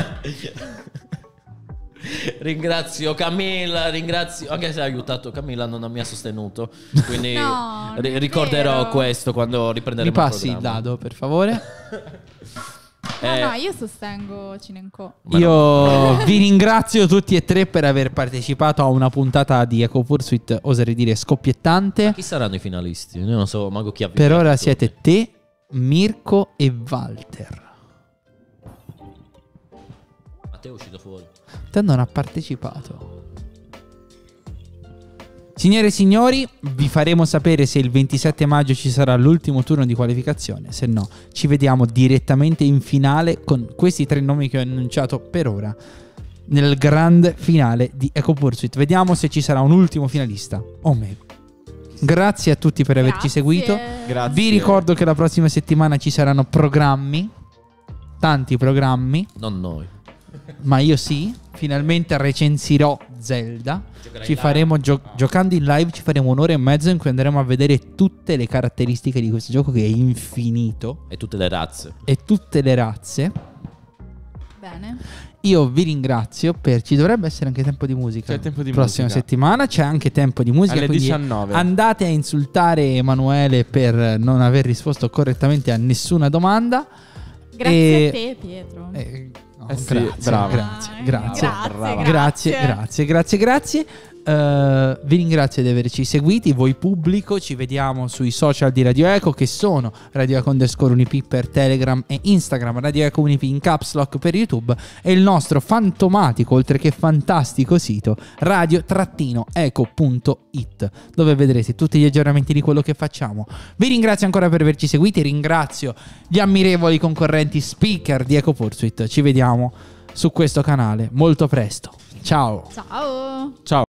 Ringrazio Camilla, ringrazio, anche se ha aiutato Camilla, non mi ha sostenuto. Quindi No, non è ricorderò vero. questo quando Mi riprenderemo passi il programma. dado, per favore? No, io sostengo Cinenco. Io vi ringrazio tutti e tre per aver partecipato a una puntata di Eco Pursuit, oserei dire scoppiettante. Chi saranno i finalisti? Io non so manco chi ha vinto. Per ora siete te, Mirko e Walter. Matteo è uscito fuori. Te non ha partecipato. Signore e signori, vi faremo sapere se il 27 maggio ci sarà l'ultimo turno di qualificazione. Se no, ci vediamo direttamente in finale con questi 3 nomi che ho annunciato per ora nel grande finale di Eco Pursuit. Vediamo se ci sarà un ultimo finalista o meno. Grazie a tutti per averci seguito. Grazie. Vi ricordo che la prossima settimana ci saranno programmi, tanti programmi, Non noi. ma io sì, finalmente recensirò Zelda. Ci faremo giocando in live, ci faremo 1 ora e mezzo in cui andremo a vedere tutte le caratteristiche di questo gioco che è infinito E tutte le razze. e tutte le razze. Bene. Io vi ringrazio ci dovrebbe essere anche tempo di musica. C'è tempo di prossima musica. settimana c'è anche tempo di musica Alle quindi 19. andate a insultare Emanuele per non aver risposto correttamente a nessuna domanda. Grazie E- a te, Pietro. No, sì, grazie, bravo. grazie. Vi ringrazio di averci seguiti, voi pubblico. Ci vediamo sui social di Radio Eco, che sono Radio Eco _Unip per Telegram e Instagram, Radio Eco Unip in Caps Lock per YouTube, e il nostro fantomatico oltre che fantastico sito radio-eco.it, dove vedrete tutti gli aggiornamenti di quello che facciamo. Vi ringrazio ancora per averci seguiti, ringrazio gli ammirevoli concorrenti speaker di Eco Pursuit. Ci vediamo su questo canale molto presto. Ciao. Ciao. Ciao.